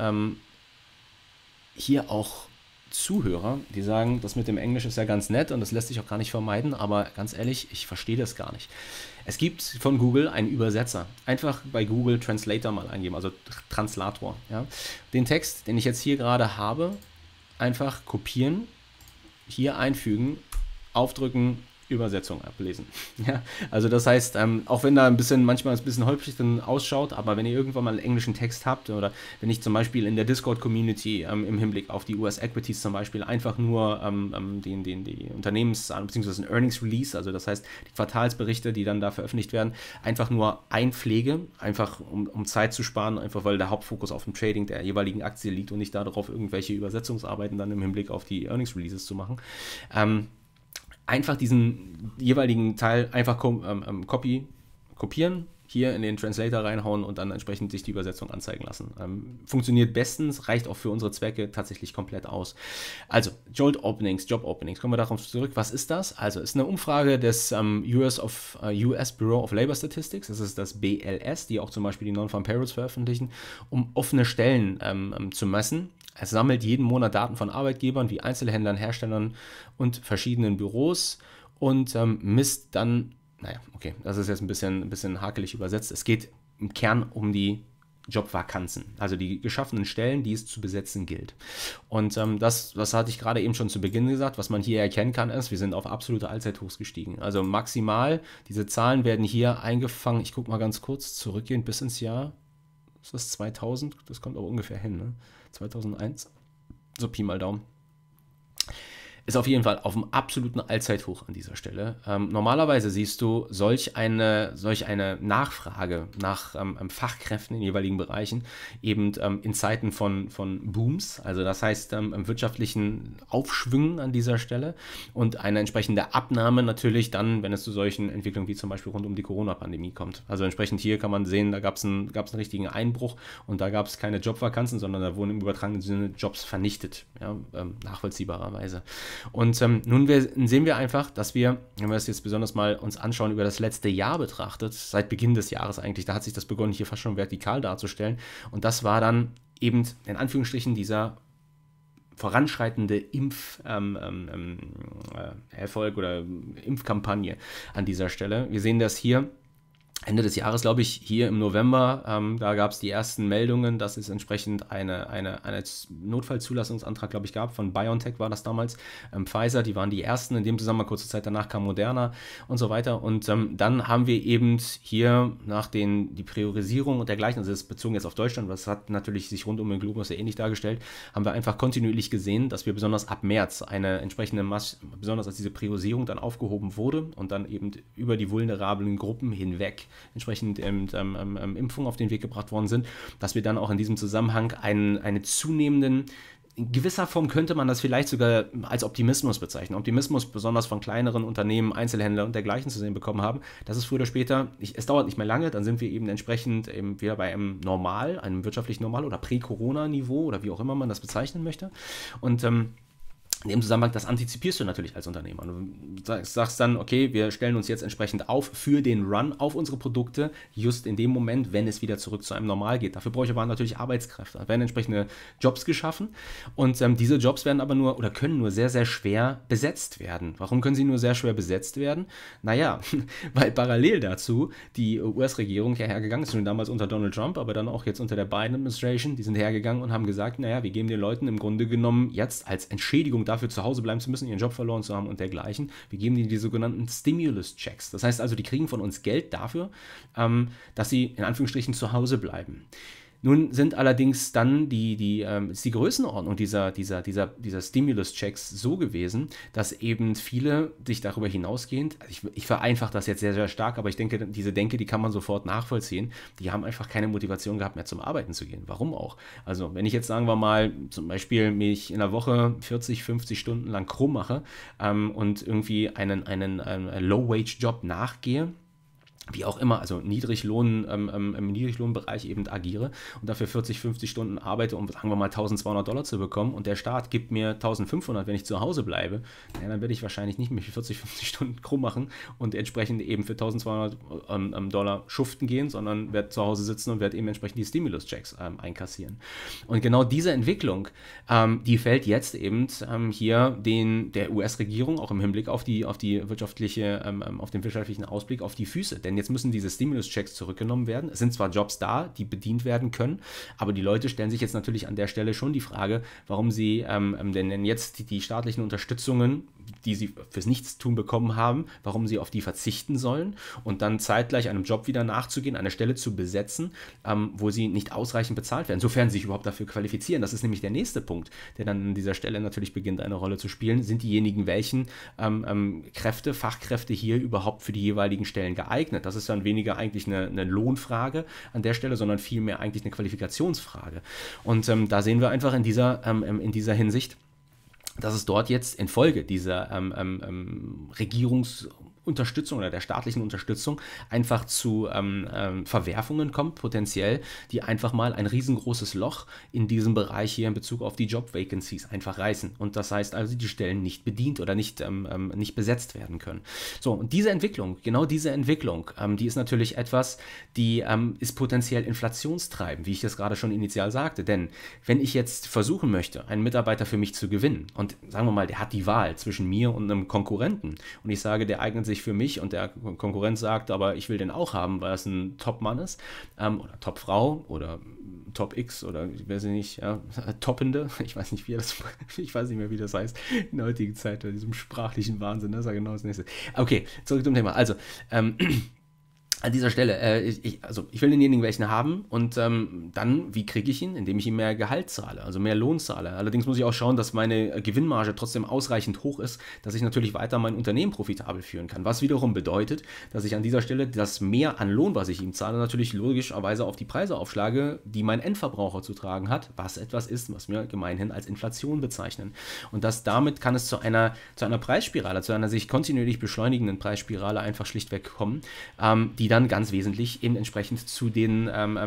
hier auch Zuhörer, die sagen, das mit dem Englisch ist ja ganz nett und das lässt sich auch gar nicht vermeiden, aber ganz ehrlich, ich verstehe das gar nicht. Es gibt von Google einen Übersetzer. Einfach bei Google Translator mal eingeben, also Translator. Ja? Den Text, den ich jetzt hier gerade habe, einfach kopieren, hier einfügen, aufdrücken, Übersetzung ablesen. Ja, also das heißt, auch wenn da manchmal ein bisschen holprig dann ausschaut, aber wenn ihr irgendwann mal einen englischen Text habt oder wenn ich zum Beispiel in der Discord-Community im Hinblick auf die US-Equities zum Beispiel einfach nur die Unternehmens- bzw. ein Earnings-Release, also das heißt die Quartalsberichte, die dann da veröffentlicht werden, einfach nur einpflege, einfach um Zeit zu sparen, einfach weil der Hauptfokus auf dem Trading der jeweiligen Aktie liegt und nicht darauf, irgendwelche Übersetzungsarbeiten dann im Hinblick auf die Earnings-Releases zu machen. Einfach diesen jeweiligen Teil einfach kopieren, hier in den Translator reinhauen und dann entsprechend sich die Übersetzung anzeigen lassen. Funktioniert bestens, reicht auch für unsere Zwecke tatsächlich komplett aus. Also, Job Openings, kommen wir darauf zurück. Was ist das? Also, es ist eine Umfrage des US Bureau of Labor Statistics, das ist das BLS, die auch zum Beispiel die Non-Farm Payrolls veröffentlichen, um offene Stellen zu messen. Es sammelt jeden Monat Daten von Arbeitgebern wie Einzelhändlern, Herstellern und verschiedenen Büros und misst dann, naja, okay, das ist jetzt ein bisschen hakelig übersetzt. Es geht im Kern um die Jobvakanzen, also die geschaffenen Stellen, die es zu besetzen gilt. Und das hatte ich gerade eben schon zu Beginn gesagt, was man hier erkennen kann, ist, wir sind auf absolute Allzeithochs gestiegen. Also maximal, diese Zahlen werden hier eingefangen, ich gucke mal ganz kurz, zurückgehend bis ins Jahr, ist das 2000? Das kommt aber ungefähr hin, ne? 2001, so Pi mal Daumen. Ist auf jeden Fall auf einem absoluten Allzeithoch an dieser Stelle. Normalerweise siehst du solch eine Nachfrage nach Fachkräften in jeweiligen Bereichen eben in Zeiten von Booms, also das heißt wirtschaftlichen Aufschwüngen an dieser Stelle und eine entsprechende Abnahme natürlich dann, wenn es zu solchen Entwicklungen wie zum Beispiel rund um die Corona-Pandemie kommt. Also entsprechend hier kann man sehen, da gab es einen richtigen Einbruch und da gab es keine Jobvakanzen, sondern da wurden im übertragenen Sinne Jobs vernichtet, ja, nachvollziehbarerweise. Und nun sehen wir einfach, dass wir, wenn wir das jetzt besonders mal uns anschauen, über das letzte Jahr betrachtet, seit Beginn des Jahres eigentlich, da hat sich das begonnen, hier fast schon vertikal darzustellen. Und das war dann eben in Anführungsstrichen dieser voranschreitende Erfolg oder Impfkampagne an dieser Stelle. Wir sehen das hier. Ende des Jahres, glaube ich, hier im November, da gab es die ersten Meldungen, dass es entsprechend einen Notfallzulassungsantrag, glaube ich, gab. Von BioNTech war das damals, Pfizer, die waren die ersten. In dem Zusammenhang, kurze Zeit danach kam Moderna und so weiter. Und dann haben wir eben hier nach die Priorisierung und dergleichen, also das ist bezogen jetzt auf Deutschland, das hat natürlich sich rund um den Globus sehr ähnlich dargestellt, haben wir einfach kontinuierlich gesehen, dass wir besonders ab März eine entsprechende besonders als diese Priorisierung dann aufgehoben wurde und dann eben über die vulnerablen Gruppen hinweg entsprechend Impfungen auf den Weg gebracht worden sind, dass wir dann auch in diesem Zusammenhang eine zunehmenden, in gewisser Form könnte man das vielleicht sogar als Optimismus bezeichnen. Optimismus besonders von kleineren Unternehmen, Einzelhändlern und dergleichen zu sehen bekommen haben. Das ist früher oder später, es dauert nicht mehr lange, dann sind wir eben entsprechend wieder bei einem Normal, einem wirtschaftlichen Normal oder Prä-Corona-Niveau oder wie auch immer man das bezeichnen möchte. Und in dem Zusammenhang, das antizipierst du natürlich als Unternehmer. Du sagst dann, okay, wir stellen uns jetzt entsprechend auf für den Run auf unsere Produkte, just in dem Moment, wenn es wieder zurück zu einem Normal geht. Dafür brauche ich aber natürlich Arbeitskräfte. Da werden entsprechende Jobs geschaffen und diese Jobs werden aber nur oder können nur sehr, sehr schwer besetzt werden. Warum können sie nur sehr schwer besetzt werden? Naja, weil parallel dazu die US-Regierung ja hergegangen ist, schon damals unter Donald Trump, aber dann auch jetzt unter der Biden-Administration, die sind hergegangen und haben gesagt, naja, wir geben den Leuten im Grunde genommen jetzt als Entschädigung dafür zu Hause bleiben zu müssen, ihren Job verloren zu haben und dergleichen. Wir geben ihnen die sogenannten Stimulus-Checks. Das heißt also, die kriegen von uns Geld dafür, dass sie in Anführungsstrichen zu Hause bleiben. Nun sind allerdings dann ist die Größenordnung dieser Stimulus-Checks so gewesen, dass eben viele sich darüber hinausgehend, ich vereinfache das jetzt sehr, sehr stark, aber ich denke, die kann man sofort nachvollziehen, die haben einfach keine Motivation gehabt mehr zum Arbeiten zu gehen. Warum auch? Also wenn ich jetzt, sagen wir mal, zum Beispiel mich in der Woche 40, 50 Stunden lang krumm mache und irgendwie einen Low-Wage-Job nachgehe, wie auch immer, also im Niedriglohnbereich eben agiere und dafür 40, 50 Stunden arbeite, um, sagen wir mal, $1.200 zu bekommen und der Staat gibt mir 1.500, wenn ich zu Hause bleibe, dann werde ich wahrscheinlich nicht mehr 40, 50 Stunden krumm machen und entsprechend eben für $1.200 schuften gehen, sondern werde zu Hause sitzen und werde eben entsprechend die Stimulus-Checks einkassieren. Und genau diese Entwicklung, die fällt jetzt eben hier der US-Regierung auch im Hinblick auf den wirtschaftlichen Ausblick auf die Füße. Denn jetzt müssen diese Stimulus-Checks zurückgenommen werden. Es sind zwar Jobs da, die bedient werden können, aber die Leute stellen sich jetzt natürlich an der Stelle schon die Frage, warum sie denn jetzt die staatlichen Unterstützungen, die sie fürs Nichtstun bekommen haben, warum sie auf die verzichten sollen und dann zeitgleich einem Job wieder nachzugehen, eine Stelle zu besetzen, wo sie nicht ausreichend bezahlt werden, sofern sie sich überhaupt dafür qualifizieren. Das ist nämlich der nächste Punkt, der dann an dieser Stelle natürlich beginnt, eine Rolle zu spielen. Sind diejenigen, welchen Fachkräfte hier überhaupt für die jeweiligen Stellen geeignet? Das ist dann weniger eigentlich eine Lohnfrage an der Stelle, sondern vielmehr eigentlich eine Qualifikationsfrage. Und da sehen wir einfach in dieser Hinsicht, dass es dort jetzt infolge dieser Unterstützung oder der staatlichen Unterstützung einfach zu Verwerfungen kommt, potenziell, die einfach mal ein riesengroßes Loch in diesem Bereich hier in Bezug auf die Job-Vacancies einfach reißen. Und das heißt also, die Stellen nicht bedient oder nicht besetzt werden können. So, und diese Entwicklung, genau diese Entwicklung, die ist natürlich etwas, die ist potenziell inflationstreibend, wie ich das gerade schon initial sagte. Denn wenn ich jetzt versuchen möchte, einen Mitarbeiter für mich zu gewinnen und sagen wir mal, der hat die Wahl zwischen mir und einem Konkurrenten und ich sage, der eignet sich für mich und der Konkurrent sagt, aber ich will den auch haben, weil es ein Top-Mann ist oder Top-Frau oder Top-X oder ich weiß nicht, ja, Toppende, ich weiß nicht, ich weiß nicht mehr, wie das heißt in der heutigen Zeit, bei diesem sprachlichen Wahnsinn, das ist ja genau das Nächste. Okay, zurück zum Thema. Also, an dieser Stelle, ich will denjenigen welchen haben und dann, wie kriege ich ihn? Indem ich ihm mehr Gehalt zahle, also mehr Lohn zahle. Allerdings muss ich auch schauen, dass meine Gewinnmarge trotzdem ausreichend hoch ist, dass ich natürlich weiter mein Unternehmen profitabel führen kann. Was wiederum bedeutet, dass ich an dieser Stelle das Mehr an Lohn, was ich ihm zahle, natürlich logischerweise auf die Preise aufschlage, die mein Endverbraucher zu tragen hat, was etwas ist, was wir gemeinhin als Inflation bezeichnen. Und damit kann es zu einer Preisspirale, zu einer sich kontinuierlich beschleunigenden Preisspirale einfach schlichtweg kommen, die dann ganz wesentlich eben entsprechend zu den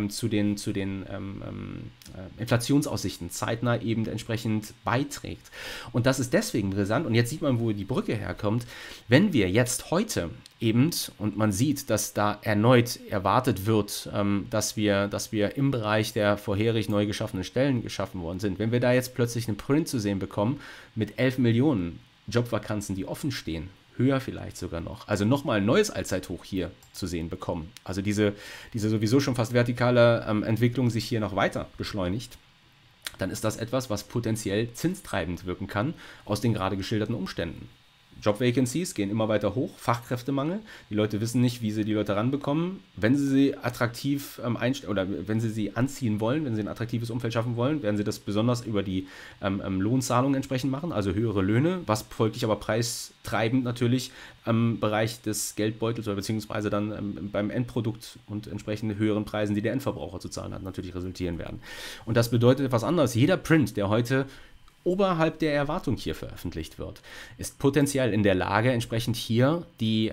Inflationsaussichten zeitnah eben entsprechend beiträgt. Und das ist deswegen brisant, und jetzt sieht man, wo die Brücke herkommt, wenn wir jetzt heute eben, und man sieht, dass da erneut erwartet wird, dass wir im Bereich der vorherig neu geschaffenen Stellen geschaffen worden sind, wenn wir da jetzt plötzlich einen Print zu sehen bekommen mit 11 Millionen Jobvakanzen, die offen stehen, höher vielleicht sogar noch, also nochmal ein neues Allzeithoch hier zu sehen bekommen. Also diese sowieso schon fast vertikale Entwicklung sich hier noch weiter beschleunigt, dann ist das etwas, was potenziell zinstreibend wirken kann aus den gerade geschilderten Umständen. Job-Vacancies gehen immer weiter hoch, Fachkräftemangel. Die Leute wissen nicht, wie sie die Leute ranbekommen. Wenn sie attraktiv oder wenn sie anziehen wollen, wenn sie ein attraktives Umfeld schaffen wollen, werden sie das besonders über die Lohnzahlungen entsprechend machen, also höhere Löhne, was folglich aber preistreibend natürlich im Bereich des Geldbeutels oder beziehungsweise dann beim Endprodukt und entsprechend höheren Preisen, die der Endverbraucher zu zahlen hat, natürlich resultieren werden. Und das bedeutet etwas anderes. Jeder Print, der heute oberhalb der Erwartung hier veröffentlicht wird, ist potenziell in der Lage, entsprechend hier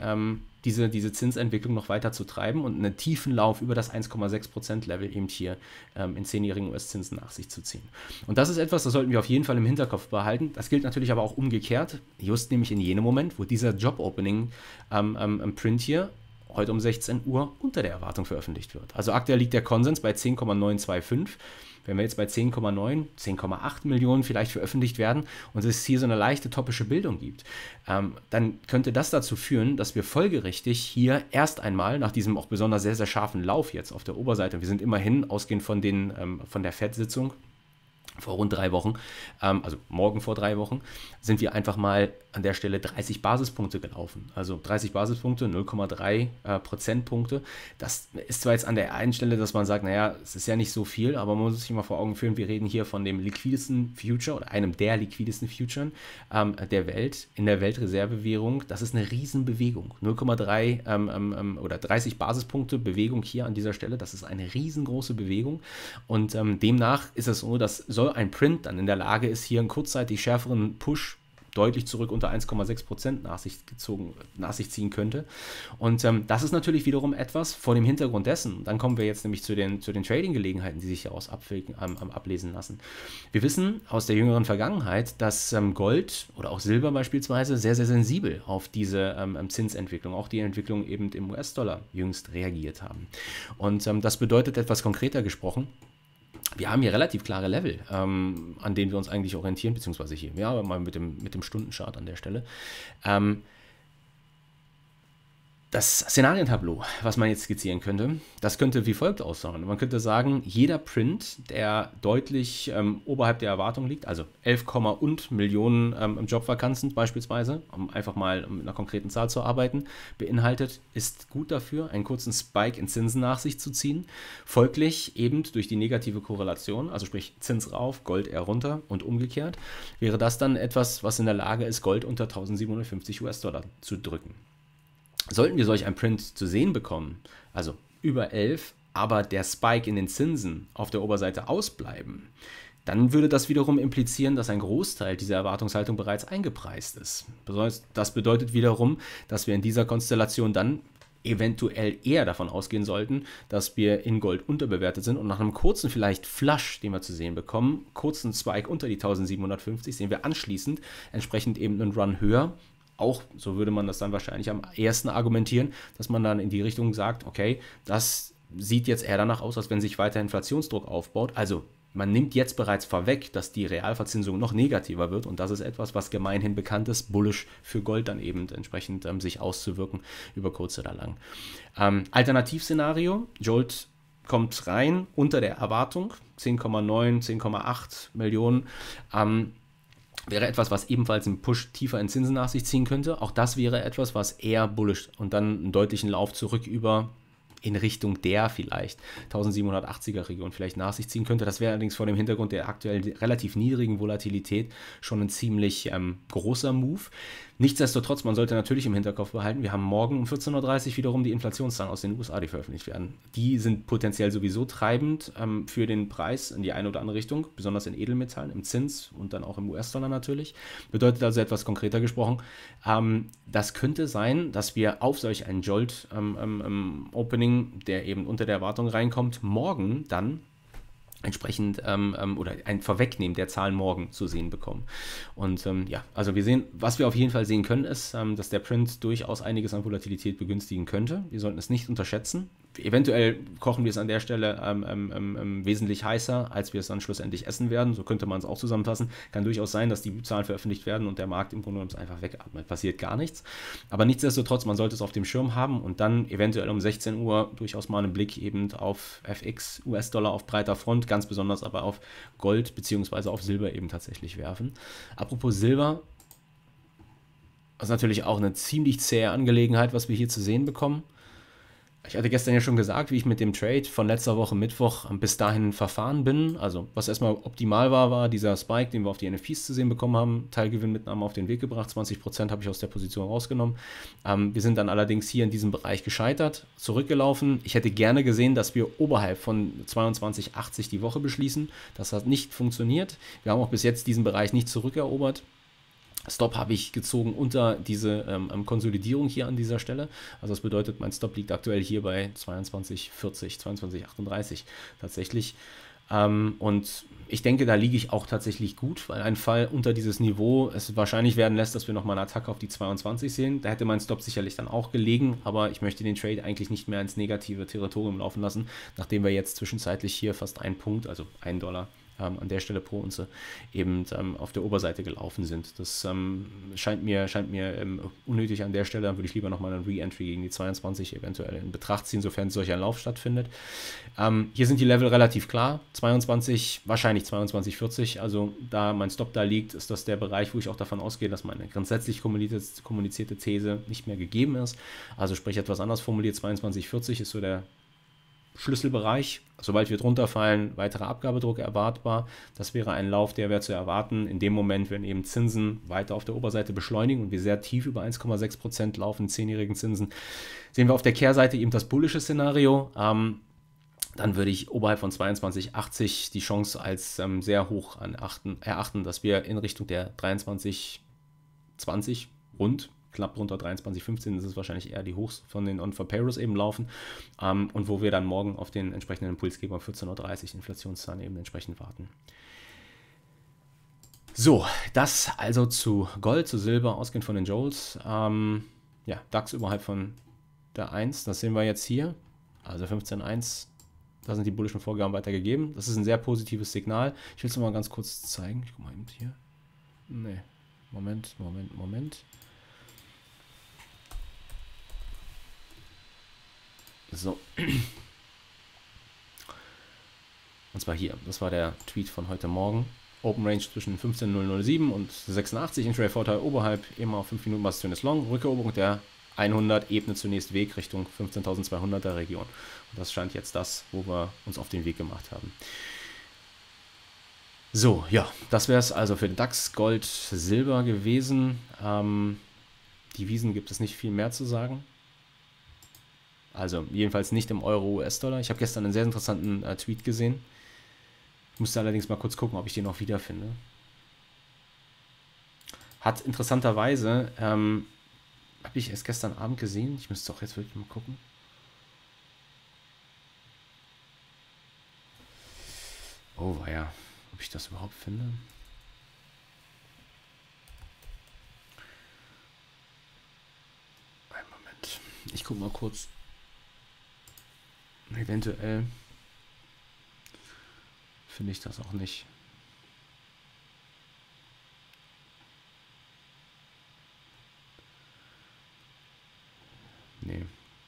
diese Zinsentwicklung noch weiter zu treiben und einen tiefen Lauf über das 1,6% Level eben hier in 10-jährigen US-Zinsen nach sich zu ziehen. Und das ist etwas, das sollten wir auf jeden Fall im Hinterkopf behalten. Das gilt natürlich aber auch umgekehrt, just nämlich in jenem Moment, wo dieser Job-Opening-Print hier heute um 16 Uhr unter der Erwartung veröffentlicht wird. Also aktuell liegt der Konsens bei 10,925. Wenn wir jetzt bei 10,9, 10,8 Millionen vielleicht veröffentlicht werden und es hier so eine leichte topische Bildung gibt, dann könnte das dazu führen, dass wir folgerichtig hier erst einmal nach diesem auch besonders sehr, sehr scharfen Lauf jetzt auf der Oberseite, wir sind immerhin ausgehend von der FED-Sitzung vor rund 3 Wochen, also morgen vor 3 Wochen, sind wir einfach mal an der Stelle 30 Basispunkte gelaufen. Also 30 Basispunkte, 0,3 Prozentpunkte. Das ist zwar jetzt an der einen Stelle, dass man sagt, naja, es ist ja nicht so viel, aber man muss sich mal vor Augen führen, wir reden hier von dem liquidesten Future oder einem der liquidesten Futuren der Welt, in der Weltreservewährung. Das ist eine Riesenbewegung. 0,3 oder 30 Basispunkte Bewegung hier an dieser Stelle, das ist eine riesengroße Bewegung und demnach ist es so, dass soll ein Print dann in der Lage ist, hier einen kurzzeitig schärferen Push deutlich zurück unter 1,6% nach sich ziehen könnte. Und das ist natürlich wiederum etwas vor dem Hintergrund dessen. Dann kommen wir jetzt nämlich zu den Trading-Gelegenheiten, die sich daraus ablesen lassen. Wir wissen aus der jüngeren Vergangenheit, dass Gold oder auch Silber beispielsweise sehr, sehr sensibel auf diese Zinsentwicklung, auch die Entwicklung eben im US-Dollar jüngst reagiert haben. Und das bedeutet etwas konkreter gesprochen, wir haben hier relativ klare Level, an denen wir uns eigentlich orientieren, beziehungsweise hier, ja, aber mal mit dem Stundenchart an der Stelle. Das Szenarientableau, was man jetzt skizzieren könnte, das könnte wie folgt aussehen. Man könnte sagen, jeder Print, der deutlich oberhalb der Erwartung liegt, also 11, und Millionen Jobvakanzen beispielsweise, um einfach mal mit einer konkreten Zahl zu arbeiten, beinhaltet, ist gut dafür, einen kurzen Spike in Zinsen nach sich zu ziehen. Folglich eben durch die negative Korrelation, also sprich Zins rauf, Gold eher runter und umgekehrt, wäre das dann etwas, was in der Lage ist, Gold unter 1750 US-Dollar zu drücken. Sollten wir solch ein Print zu sehen bekommen, also über 11, aber der Spike in den Zinsen auf der Oberseite ausbleiben, dann würde das wiederum implizieren, dass ein Großteil dieser Erwartungshaltung bereits eingepreist ist. Das bedeutet wiederum, dass wir in dieser Konstellation dann eventuell eher davon ausgehen sollten, dass wir in Gold unterbewertet sind und nach einem kurzen vielleicht Flush, den wir zu sehen bekommen, kurzen Spike unter die 1750, sehen wir anschließend entsprechend eben einen Run höher. Auch, so würde man das dann wahrscheinlich am ersten argumentieren, dass man dann in die Richtung sagt, okay, das sieht jetzt eher danach aus, als wenn sich weiter Inflationsdruck aufbaut. Also man nimmt jetzt bereits vorweg, dass die Realverzinsung noch negativer wird und das ist etwas, was gemeinhin bekannt ist, bullish für Gold dann eben entsprechend sich auszuwirken über kurz oder lang. Alternativszenario, Gold kommt rein unter der Erwartung, 10,9, 10,8 Millionen, wäre etwas, was ebenfalls einen Push tiefer in Zinsen nach sich ziehen könnte. Auch das wäre etwas, was eher bullish und dann einen deutlichen Lauf zurück über in Richtung der vielleicht 1780er Region vielleicht nach sich ziehen könnte. Das wäre allerdings vor dem Hintergrund der aktuell relativ niedrigen Volatilität schon ein ziemlich großer Move. Nichtsdestotrotz, man sollte natürlich im Hinterkopf behalten, wir haben morgen um 14:30 Uhr wiederum die Inflationszahlen aus den USA, die veröffentlicht werden. Die sind potenziell sowieso treibend für den Preis in die eine oder andere Richtung, besonders in Edelmetallen, im Zins und dann auch im US-Dollar natürlich. Bedeutet also etwas konkreter gesprochen, das könnte sein, dass wir auf solch einen Jolt Opening, der eben unter der Erwartung reinkommt, morgen dann entsprechend oder ein Vorwegnehmen der Zahlen morgen zu sehen bekommen. Und ja, also wir sehen, was wir auf jeden Fall sehen können, ist, dass der Print durchaus einiges an Volatilität begünstigen könnte. Wir sollten es nicht unterschätzen. Eventuell kochen wir es an der Stelle wesentlich heißer, als wir es dann schlussendlich essen werden. So könnte man es auch zusammenfassen. Kann durchaus sein, dass die Zahlen veröffentlicht werden und der Markt im Grunde genommen einfach wegatmet. Passiert gar nichts. Aber nichtsdestotrotz, man sollte es auf dem Schirm haben und dann eventuell um 16 Uhr durchaus mal einen Blick eben auf FX, US-Dollar auf breiter Front, ganz besonders aber auf Gold bzw. auf Silber eben tatsächlich werfen. Apropos Silber, das ist natürlich auch eine ziemlich zähe Angelegenheit, was wir hier zu sehen bekommen. Ich hatte gestern ja schon gesagt, wie ich mit dem Trade von letzter Woche Mittwoch bis dahin verfahren bin. Also was erstmal optimal war dieser Spike, den wir auf die NFPs zu sehen bekommen haben. Teilgewinnmitnahme auf den Weg gebracht, 20% habe ich aus der Position rausgenommen. Wir sind dann allerdings hier in diesem Bereich gescheitert, zurückgelaufen. Ich hätte gerne gesehen, dass wir oberhalb von 22,80 die Woche beschließen. Das hat nicht funktioniert. Wir haben auch bis jetzt diesen Bereich nicht zurückerobert. Stop habe ich gezogen unter diese Konsolidierung hier an dieser Stelle. Also das bedeutet, mein Stop liegt aktuell hier bei 22,40, 22,38 tatsächlich. Und ich denke, da liege ich auch tatsächlich gut, weil ein Fall unter dieses Niveau es wahrscheinlich werden lässt, dass wir nochmal eine Attacke auf die 22 sehen. Da hätte mein Stop sicherlich dann auch gelegen, aber ich möchte den Trade eigentlich nicht mehr ins negative Territorium laufen lassen, nachdem wir jetzt zwischenzeitlich hier fast einen Punkt, also $1, an der Stelle pro Unze eben auf der Oberseite gelaufen sind. Das scheint mir unnötig an der Stelle. Dann würde ich lieber nochmal einen Re-Entry gegen die 22 eventuell in Betracht ziehen, sofern solch ein Lauf stattfindet. Hier sind die Level relativ klar. 22, wahrscheinlich 22,40. Also da mein Stop da liegt, ist das der Bereich, wo ich auch davon ausgehe, dass meine grundsätzlich kommunizierte These nicht mehr gegeben ist. Also sprich etwas anders formuliert, 22,40 ist so der Schlüsselbereich. Sobald wir drunter fallen, weiterer Abgabedruck erwartbar. Das wäre ein Lauf, der wäre zu erwarten. In dem Moment, wenn eben Zinsen weiter auf der Oberseite beschleunigen und wir sehr tief über 1,6% laufen, 10-jährigen Zinsen, sehen wir auf der Kehrseite eben das bullische Szenario. Dann würde ich oberhalb von 22,80 die Chance als sehr hoch erachten, dass wir in Richtung der 23,20 knapp runter 23,15, das ist wahrscheinlich eher die Hochs von den On-for-Payrolls eben laufen und wo wir dann morgen auf den entsprechenden Impulsgeber um 14:30 Uhr Inflationszahlen eben entsprechend warten. So, das also zu Gold, zu Silber, ausgehend von den Jolts. Ja, DAX überhalb von der 1, das sehen wir jetzt hier, also 15,1, da sind die bullischen Vorgaben weitergegeben. Das ist ein sehr positives Signal. Ich will es mal ganz kurz zeigen. Ich gucke mal eben hier. Nee, Moment. So. Und zwar hier. Das war der Tweet von heute Morgen. Open Range zwischen 15,007 und 86. Intraday-Vorteil oberhalb, immer auf 5 Minuten Bastion ist Long. Rückeroberung der 100 ebnet zunächst Weg Richtung 15.200er Region. Und das scheint jetzt das, wo wir uns auf den Weg gemacht haben. So, ja, das wäre es also für den DAX, Gold, Silber gewesen. Devisen gibt es nicht viel mehr zu sagen. Also jedenfalls nicht im Euro, US-Dollar. Ich habe gestern einen sehr interessanten Tweet gesehen. Ich musste allerdings mal kurz gucken, ob ich den noch wiederfinde. Hat interessanterweise, habe ich erst gestern Abend gesehen. Ich müsste auch jetzt wirklich mal gucken. Oh, ja, ob ich das überhaupt finde. Einen Moment. Ich gucke mal kurz. Eventuell finde ich das auch nicht. Nee.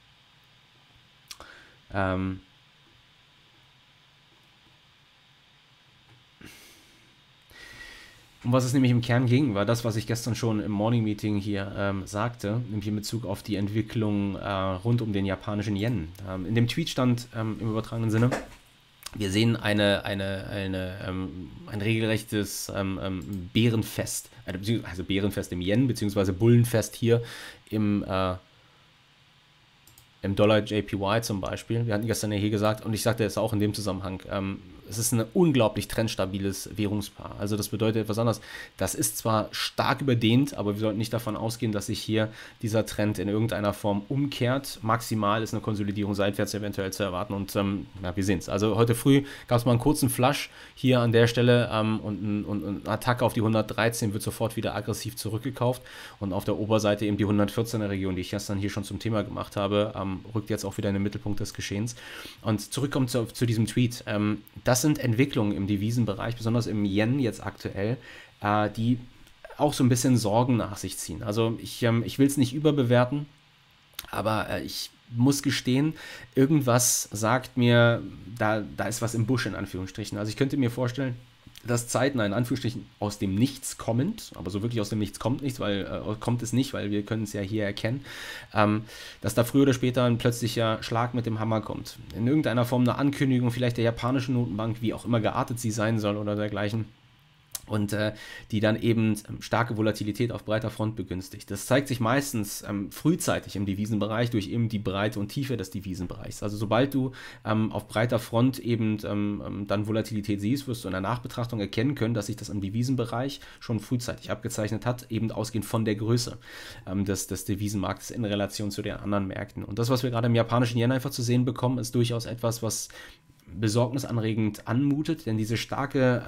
Um was es nämlich im Kern ging, war das, was ich gestern schon im Morning Meeting hier sagte, nämlich in Bezug auf die Entwicklung rund um den japanischen Yen. In dem Tweet stand im übertragenen Sinne: Wir sehen ein regelrechtes Bärenfest, also Bärenfest im Yen, beziehungsweise Bullenfest hier im Dollar JPY zum Beispiel. Wir hatten gestern ja hier gesagt, und ich sagte es auch in dem Zusammenhang, es ist ein unglaublich trendstabiles Währungspaar. Also das bedeutet etwas anderes. Das ist zwar stark überdehnt, aber wir sollten nicht davon ausgehen, dass sich hier dieser Trend in irgendeiner Form umkehrt. Maximal ist eine Konsolidierung seitwärts eventuell zu erwarten und wir sehen es. Also heute früh gab es mal einen kurzen Flush hier an der Stelle und eine Attacke auf die 113 wird sofort wieder aggressiv zurückgekauft und auf der Oberseite eben die 114er Region, die ich gestern hier schon zum Thema gemacht habe, rückt jetzt auch wieder in den Mittelpunkt des Geschehens. Und zurückkommt zu diesem Tweet. Das sind Entwicklungen im Devisenbereich, besonders im Yen jetzt aktuell, die auch so ein bisschen Sorgen nach sich ziehen. Also ich will es nicht überbewerten, aber ich muss gestehen, irgendwas sagt mir, da ist was im Busch in Anführungsstrichen. Also ich könnte mir vorstellen, dass zeitnah in Anführungsstrichen aus dem Nichts kommend, aber so wirklich aus dem Nichts kommt es nicht, weil wir können es ja hier erkennen, dass da früher oder später ein plötzlicher Schlag mit dem Hammer kommt. In irgendeiner Form eine Ankündigung vielleicht der japanischen Notenbank, wie auch immer geartet sie sein soll oder dergleichen. Und die dann eben starke Volatilität auf breiter Front begünstigt. Das zeigt sich meistens frühzeitig im Devisenbereich durch eben die Breite und Tiefe des Devisenbereichs. Also sobald du auf breiter Front eben dann Volatilität siehst, wirst du in der Nachbetrachtung erkennen können, dass sich das im Devisenbereich schon frühzeitig abgezeichnet hat, eben ausgehend von der Größe des Devisenmarktes in Relation zu den anderen Märkten. Und das, was wir gerade im japanischen Yen einfach zu sehen bekommen, ist durchaus etwas, was besorgnisanregend anmutet, denn diese starke,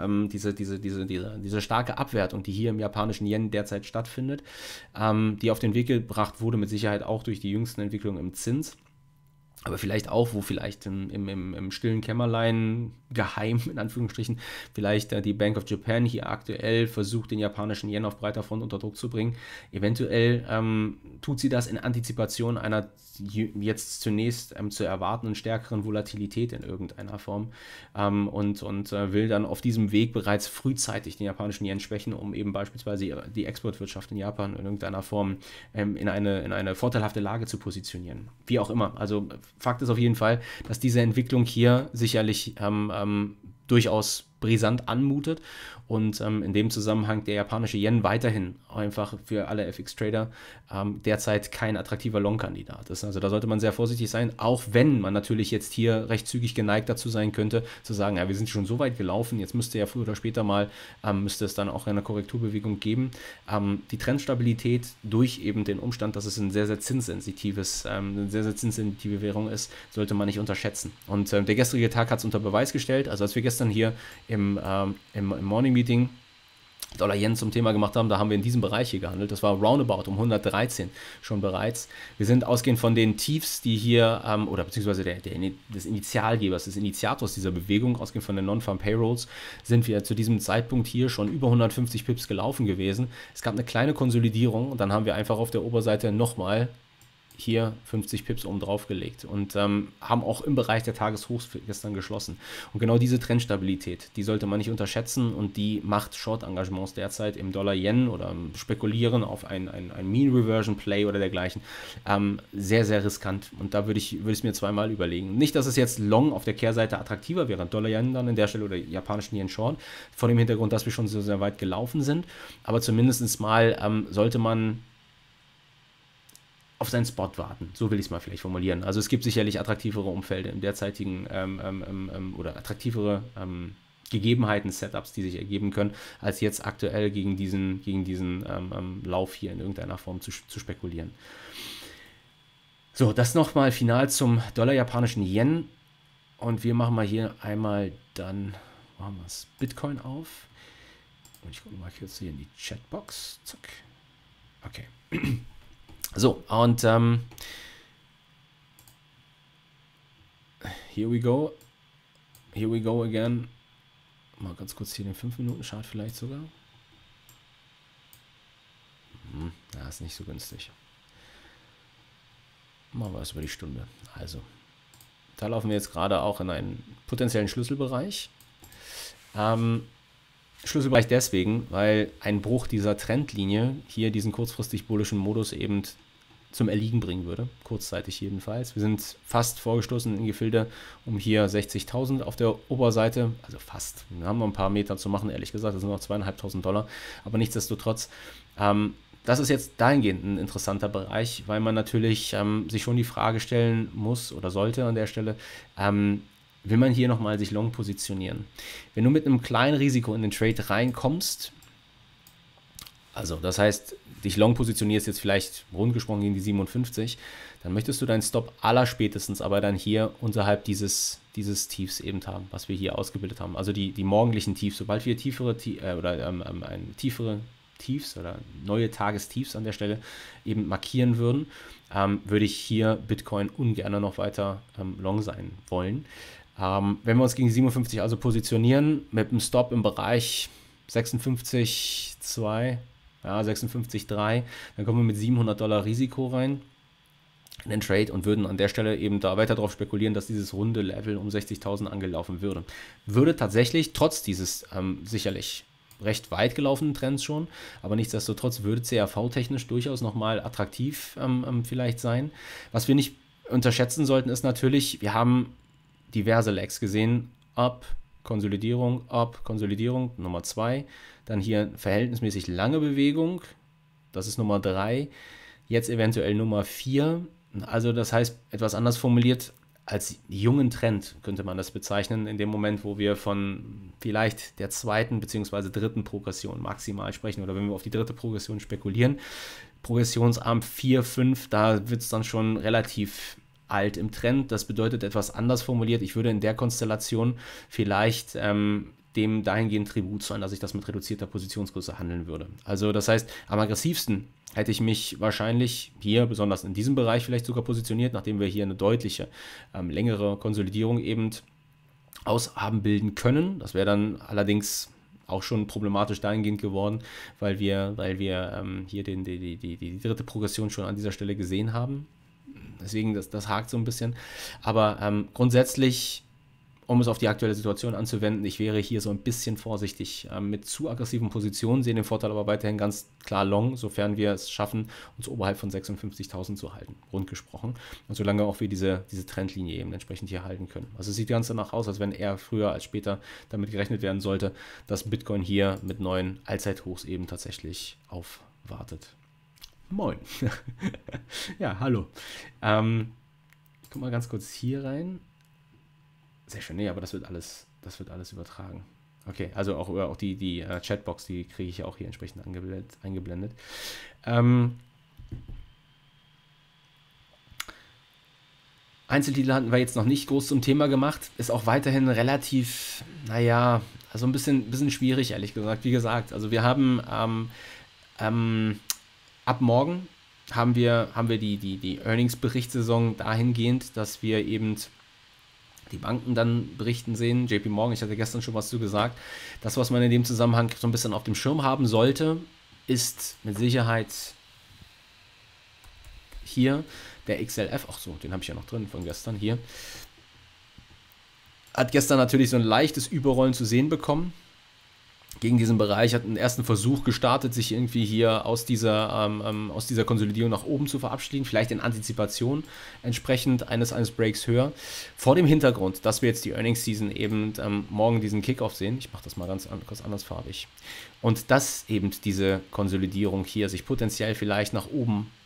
diese starke Abwertung, die hier im japanischen Yen derzeit stattfindet, die auf den Weg gebracht wurde, mit Sicherheit auch durch die jüngsten Entwicklungen im Zins, aber vielleicht auch, wo vielleicht im stillen Kämmerlein geheim, in Anführungsstrichen, vielleicht die Bank of Japan hier aktuell versucht, den japanischen Yen auf breiter Front unter Druck zu bringen. Eventuell tut sie das in Antizipation einer jetzt zunächst zu erwartenden stärkeren Volatilität in irgendeiner Form und will dann auf diesem Weg bereits frühzeitig den japanischen Yen schwächen, um eben beispielsweise die Exportwirtschaft in Japan in irgendeiner Form in eine vorteilhafte Lage zu positionieren. Wie auch immer. Also Fakt ist auf jeden Fall, dass diese Entwicklung hier sicherlich durchaus brisant anmutet und in dem Zusammenhang der japanische Yen weiterhin einfach für alle FX-Trader derzeit kein attraktiver Long-Kandidat ist. Also da sollte man sehr vorsichtig sein, auch wenn man natürlich jetzt hier recht zügig geneigt dazu sein könnte, zu sagen, ja, wir sind schon so weit gelaufen, jetzt müsste ja früher oder später mal, müsste es dann auch eine Korrekturbewegung geben. Die Trendstabilität durch eben den Umstand, dass es eine sehr, sehr zinssensitive Währung ist, sollte man nicht unterschätzen. Und der gestrige Tag hat es unter Beweis gestellt, also als wir gestern hier im Morning Meeting Dollar-Yen zum Thema gemacht haben, da haben wir in diesem Bereich hier gehandelt. Das war roundabout um 113 schon bereits. Wir sind ausgehend von den Tiefs, die hier, oder beziehungsweise des Initialgebers, des Initiators dieser Bewegung, ausgehend von den Non-Farm Payrolls, sind wir zu diesem Zeitpunkt hier schon über 150 Pips gelaufen gewesen. Es gab eine kleine Konsolidierung und dann haben wir einfach auf der Oberseite nochmal hier 50 Pips oben drauf gelegt und haben auch im Bereich der Tageshochs gestern geschlossen. Und genau diese Trendstabilität, die sollte man nicht unterschätzen und die macht Short-Engagements derzeit im Dollar-Yen oder Spekulieren auf ein Mean-Reversion-Play oder dergleichen sehr, sehr riskant. Und da würde ich es mir zweimal überlegen. Nicht, dass es jetzt long auf der Kehrseite attraktiver wäre, Dollar-Yen dann in der Stelle oder japanischen Yen-Short, vor dem Hintergrund, dass wir schon so sehr weit gelaufen sind. Aber zumindest mal sollte man auf seinen Spot warten, so will ich es mal vielleicht formulieren. Also es gibt sicherlich attraktivere Umfelder im derzeitigen oder attraktivere Gegebenheiten, Setups, die sich ergeben können, als jetzt aktuell gegen diesen Lauf hier in irgendeiner Form zu spekulieren. So, das nochmal final zum Dollar-japanischen Yen. Und wir machen mal hier einmal dann, machen wir das Bitcoin auf. Und ich gucke mal kurz hier in die Chatbox. Zack. Okay. So, und here we go. Here we go again. Mal ganz kurz hier den 5-Minuten-Chart vielleicht sogar. Ja, ist nicht so günstig. Machen wir es über die Stunde. Also, da laufen wir jetzt gerade auch in einen potenziellen Schlüsselbereich. Schlüsselbereich deswegen, weil ein Bruch dieser Trendlinie hier diesen kurzfristig bullischen Modus eben zum Erliegen bringen würde, kurzzeitig jedenfalls. Wir sind fast vorgestoßen in Gefilde um hier 60.000 auf der Oberseite, also fast. Wir haben noch ein paar Meter zu machen, ehrlich gesagt, das sind noch $2.500, aber nichtsdestotrotz, das ist jetzt dahingehend ein interessanter Bereich, weil man natürlich sich schon die Frage stellen muss oder sollte an der Stelle, will man hier nochmal sich long positionieren. Wenn du mit einem kleinen Risiko in den Trade reinkommst, also das heißt, dich long positionierst jetzt vielleicht rundgesprungen gegen die 57, dann möchtest du deinen Stop allerspätestens aber dann hier unterhalb dieses Tiefs eben haben, was wir hier ausgebildet haben. Also die morgendlichen Tiefs, sobald wir tiefere Tiefs oder neue Tagestiefs an der Stelle eben markieren würden, würde ich hier Bitcoin ungern noch weiter long sein wollen. Wenn wir uns gegen die 57 also positionieren, mit einem Stop im Bereich 56,2, ja, 56,3, dann kommen wir mit $700 Risiko rein in den Trade und würden an der Stelle eben da weiter darauf spekulieren, dass dieses runde Level um 60.000 angelaufen würde. Würde tatsächlich trotz dieses sicherlich recht weit gelaufenen Trends schon, aber nichtsdestotrotz würde CRV-technisch durchaus nochmal attraktiv vielleicht sein. Was wir nicht unterschätzen sollten, ist natürlich, wir haben diverse Lags gesehen, Konsolidierung, Nummer 2, dann hier verhältnismäßig lange Bewegung, das ist Nummer 3, jetzt eventuell Nummer 4, also das heißt, etwas anders formuliert, als jungen Trend könnte man das bezeichnen, in dem Moment, wo wir von vielleicht der zweiten bzw. dritten Progression maximal sprechen oder wenn wir auf die dritte Progression spekulieren, Progressionsarm 4, 5, da wird es dann schon relativ alt im Trend. Das bedeutet etwas anders formuliert. Ich würde in der Konstellation vielleicht dem dahingehend Tribut zollen, dass ich das mit reduzierter Positionsgröße handeln würde. Also das heißt, am aggressivsten hätte ich mich wahrscheinlich hier, besonders in diesem Bereich vielleicht sogar positioniert, nachdem wir hier eine deutliche, längere Konsolidierung eben aushaben bilden können. Das wäre dann allerdings auch schon problematisch dahingehend geworden, weil wir hier die dritte Progression schon an dieser Stelle gesehen haben. Deswegen, das hakt so ein bisschen. Aber grundsätzlich, um es auf die aktuelle Situation anzuwenden, ich wäre hier so ein bisschen vorsichtig mit zu aggressiven Positionen, sehen den Vorteil aber weiterhin ganz klar long, sofern wir es schaffen, uns oberhalb von 56.000 zu halten, rund gesprochen. Und solange auch wir diese Trendlinie eben entsprechend hier halten können. Also es sieht ganz danach aus, als wenn eher früher als später damit gerechnet werden sollte, dass Bitcoin hier mit neuen Allzeithochs eben tatsächlich aufwartet. Moin. Ja, hallo. Ich guck mal ganz kurz hier rein. Sehr schön, nee, aber das wird alles übertragen. Okay, also auch die Chatbox, die kriege ich ja auch hier entsprechend eingeblendet. Einzeltitel hatten wir jetzt noch nicht groß zum Thema gemacht. Ist auch weiterhin relativ, naja, also ein bisschen schwierig, ehrlich gesagt. Wie gesagt, also wir haben ab morgen haben wir die Earnings-Berichtssaison dahingehend, dass wir eben die Banken dann berichten sehen. JP Morgan, ich hatte gestern schon was zu gesagt. Das, was man in dem Zusammenhang so ein bisschen auf dem Schirm haben sollte, ist mit Sicherheit hier der XLF. Ach so, den habe ich ja noch drin von gestern hier. Hat gestern natürlich so ein leichtes Überrollen zu sehen bekommen. Gegen diesen Bereich hat einen ersten Versuch gestartet, sich irgendwie hier aus dieser Konsolidierung nach oben zu verabschieden, vielleicht in Antizipation entsprechend eines Breaks höher. Vor dem Hintergrund, dass wir jetzt die Earnings Season eben morgen diesen Kickoff sehen, ich mache das mal ganz andersfarbig, und dass eben diese Konsolidierung hier sich potenziell vielleicht nach oben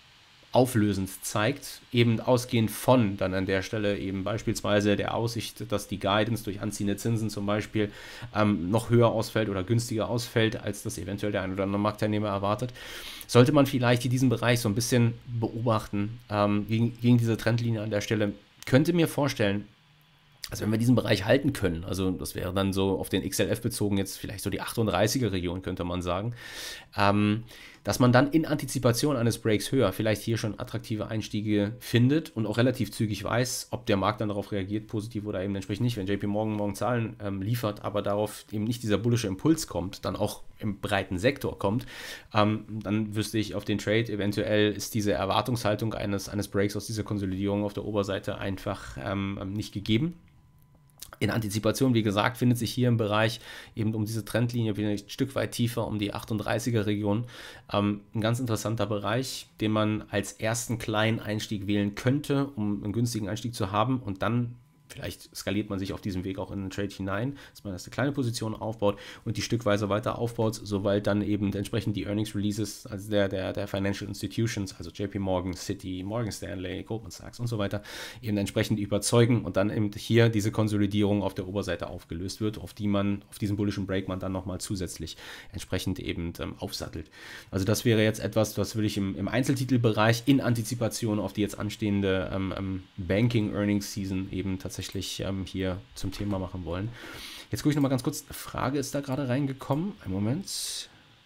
auflösend zeigt, eben ausgehend von dann an der Stelle eben beispielsweise der Aussicht, dass die Guidance durch anziehende Zinsen zum Beispiel noch höher ausfällt oder günstiger ausfällt, als das eventuell der ein oder andere Marktteilnehmer erwartet, sollte man vielleicht in diesem Bereich so ein bisschen beobachten, gegen diese Trendlinie an der Stelle. Könnte mir vorstellen, also wenn wir diesen Bereich halten können, also das wäre dann so auf den XLF bezogen jetzt vielleicht so die 38er-Region, könnte man sagen, dass man dann in Antizipation eines Breaks höher vielleicht hier schon attraktive Einstiege findet und auch relativ zügig weiß, ob der Markt dann darauf reagiert, positiv oder eben entsprechend nicht. Wenn JP morgen Zahlen liefert, aber darauf eben nicht dieser bullische Impuls kommt, dann auch im breiten Sektor kommt, dann wüsste ich auf den Trade, eventuell ist diese Erwartungshaltung eines Breaks aus dieser Konsolidierung auf der Oberseite einfach nicht gegeben. In Antizipation, wie gesagt, findet sich hier im Bereich eben um diese Trendlinie ein Stück weit tiefer, um die 38er-Region. Ein ganz interessanter Bereich, den man als ersten kleinen Einstieg wählen könnte, um einen günstigen Einstieg zu haben und dann vielleicht skaliert man sich auf diesem Weg auch in den Trade hinein, dass man erst eine kleine Position aufbaut und die stückweise weiter aufbaut, sobald dann eben entsprechend die Earnings Releases, also der Financial Institutions, also JP Morgan, Citi, Morgan Stanley, Goldman Sachs und so weiter, eben entsprechend überzeugen und dann eben hier diese Konsolidierung auf der Oberseite aufgelöst wird, auf diesen bullischen Break man dann nochmal zusätzlich entsprechend eben aufsattelt. Also das wäre jetzt etwas, was würde ich im Einzeltitelbereich in Antizipation auf die jetzt anstehende Banking Earnings Season eben tatsächlich hier zum Thema machen wollen. Jetzt gucke ich nochmal ganz kurz, eine Frage ist da gerade reingekommen. Einen Moment.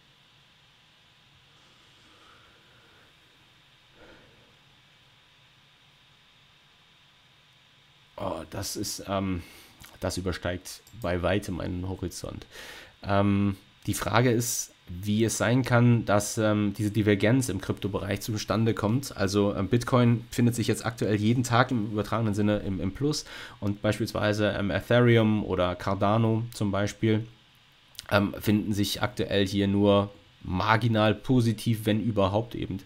Oh, das übersteigt bei weitem meinen Horizont. Die Frage ist, wie es sein kann, dass diese Divergenz im Kryptobereich zustande kommt. Also Bitcoin findet sich jetzt aktuell jeden Tag im übertragenen Sinne im Plus und beispielsweise Ethereum oder Cardano zum Beispiel finden sich aktuell hier nur marginal positiv, wenn überhaupt eben.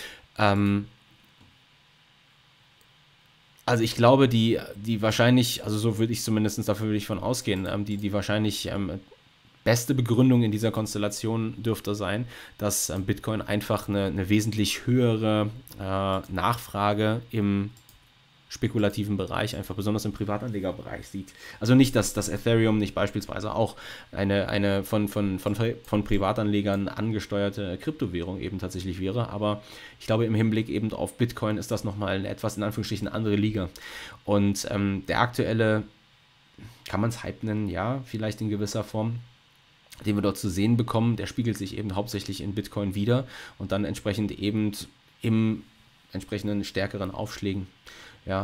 Also ich glaube, die wahrscheinlich, also so würde ich zumindest, dafür würde ich von ausgehen, die wahrscheinlich beste Begründung in dieser Konstellation dürfte sein, dass Bitcoin einfach eine wesentlich höhere Nachfrage im spekulativen Bereich, einfach besonders im Privatanlegerbereich sieht. Also nicht, dass das Ethereum nicht beispielsweise auch eine von Privatanlegern angesteuerte Kryptowährung eben tatsächlich wäre, aber ich glaube im Hinblick eben auf Bitcoin ist das nochmal eine etwas in Anführungsstrichen andere Liga. Und der aktuelle, kann man es Hype nennen, ja, vielleicht in gewisser Form, den wir dort zu sehen bekommen, der spiegelt sich eben hauptsächlich in Bitcoin wider und dann entsprechend eben im entsprechenden stärkeren Aufschlägen. Ja,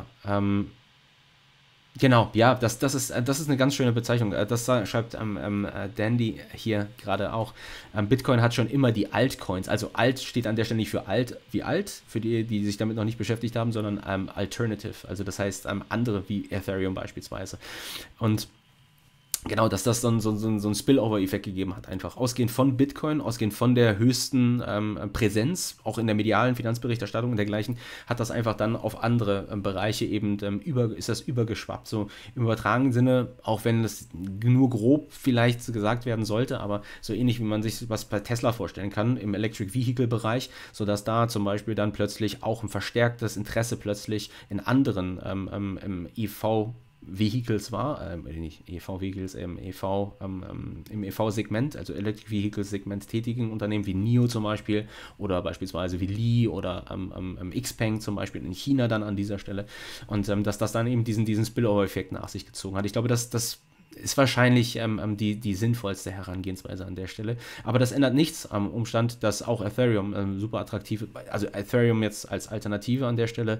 genau, ja, das ist eine ganz schöne Bezeichnung. Das schreibt Dandy hier gerade auch. Bitcoin hat schon immer die Altcoins, also Alt steht an der Stelle nicht für alt wie alt, für die sich damit noch nicht beschäftigt haben, sondern Alternative, also das heißt andere wie Ethereum beispielsweise. Und genau, dass das dann so ein Spillover-Effekt gegeben hat, einfach. Ausgehend von Bitcoin, ausgehend von der höchsten Präsenz, auch in der medialen Finanzberichterstattung und dergleichen, hat das einfach dann auf andere Bereiche eben ist das übergeschwappt. So im übertragenen Sinne, auch wenn das nur grob vielleicht gesagt werden sollte, aber so ähnlich wie man sich was bei Tesla vorstellen kann, im Electric Vehicle-Bereich, sodass da zum Beispiel dann plötzlich auch ein verstärktes Interesse plötzlich in anderen EV-Vehicles war, nicht EV-Vehicles, im EV-Segment, also Electric Vehicle-Segment tätigen Unternehmen wie NIO zum Beispiel oder beispielsweise wie Li oder Xpeng zum Beispiel in China dann an dieser Stelle und dass das dann eben diesen Spillover-Effekt nach sich gezogen hat. Ich glaube, das ist wahrscheinlich die sinnvollste Herangehensweise an der Stelle. Aber das ändert nichts am Umstand, dass auch Ethereum super attraktiv, also Ethereum jetzt als Alternative an der Stelle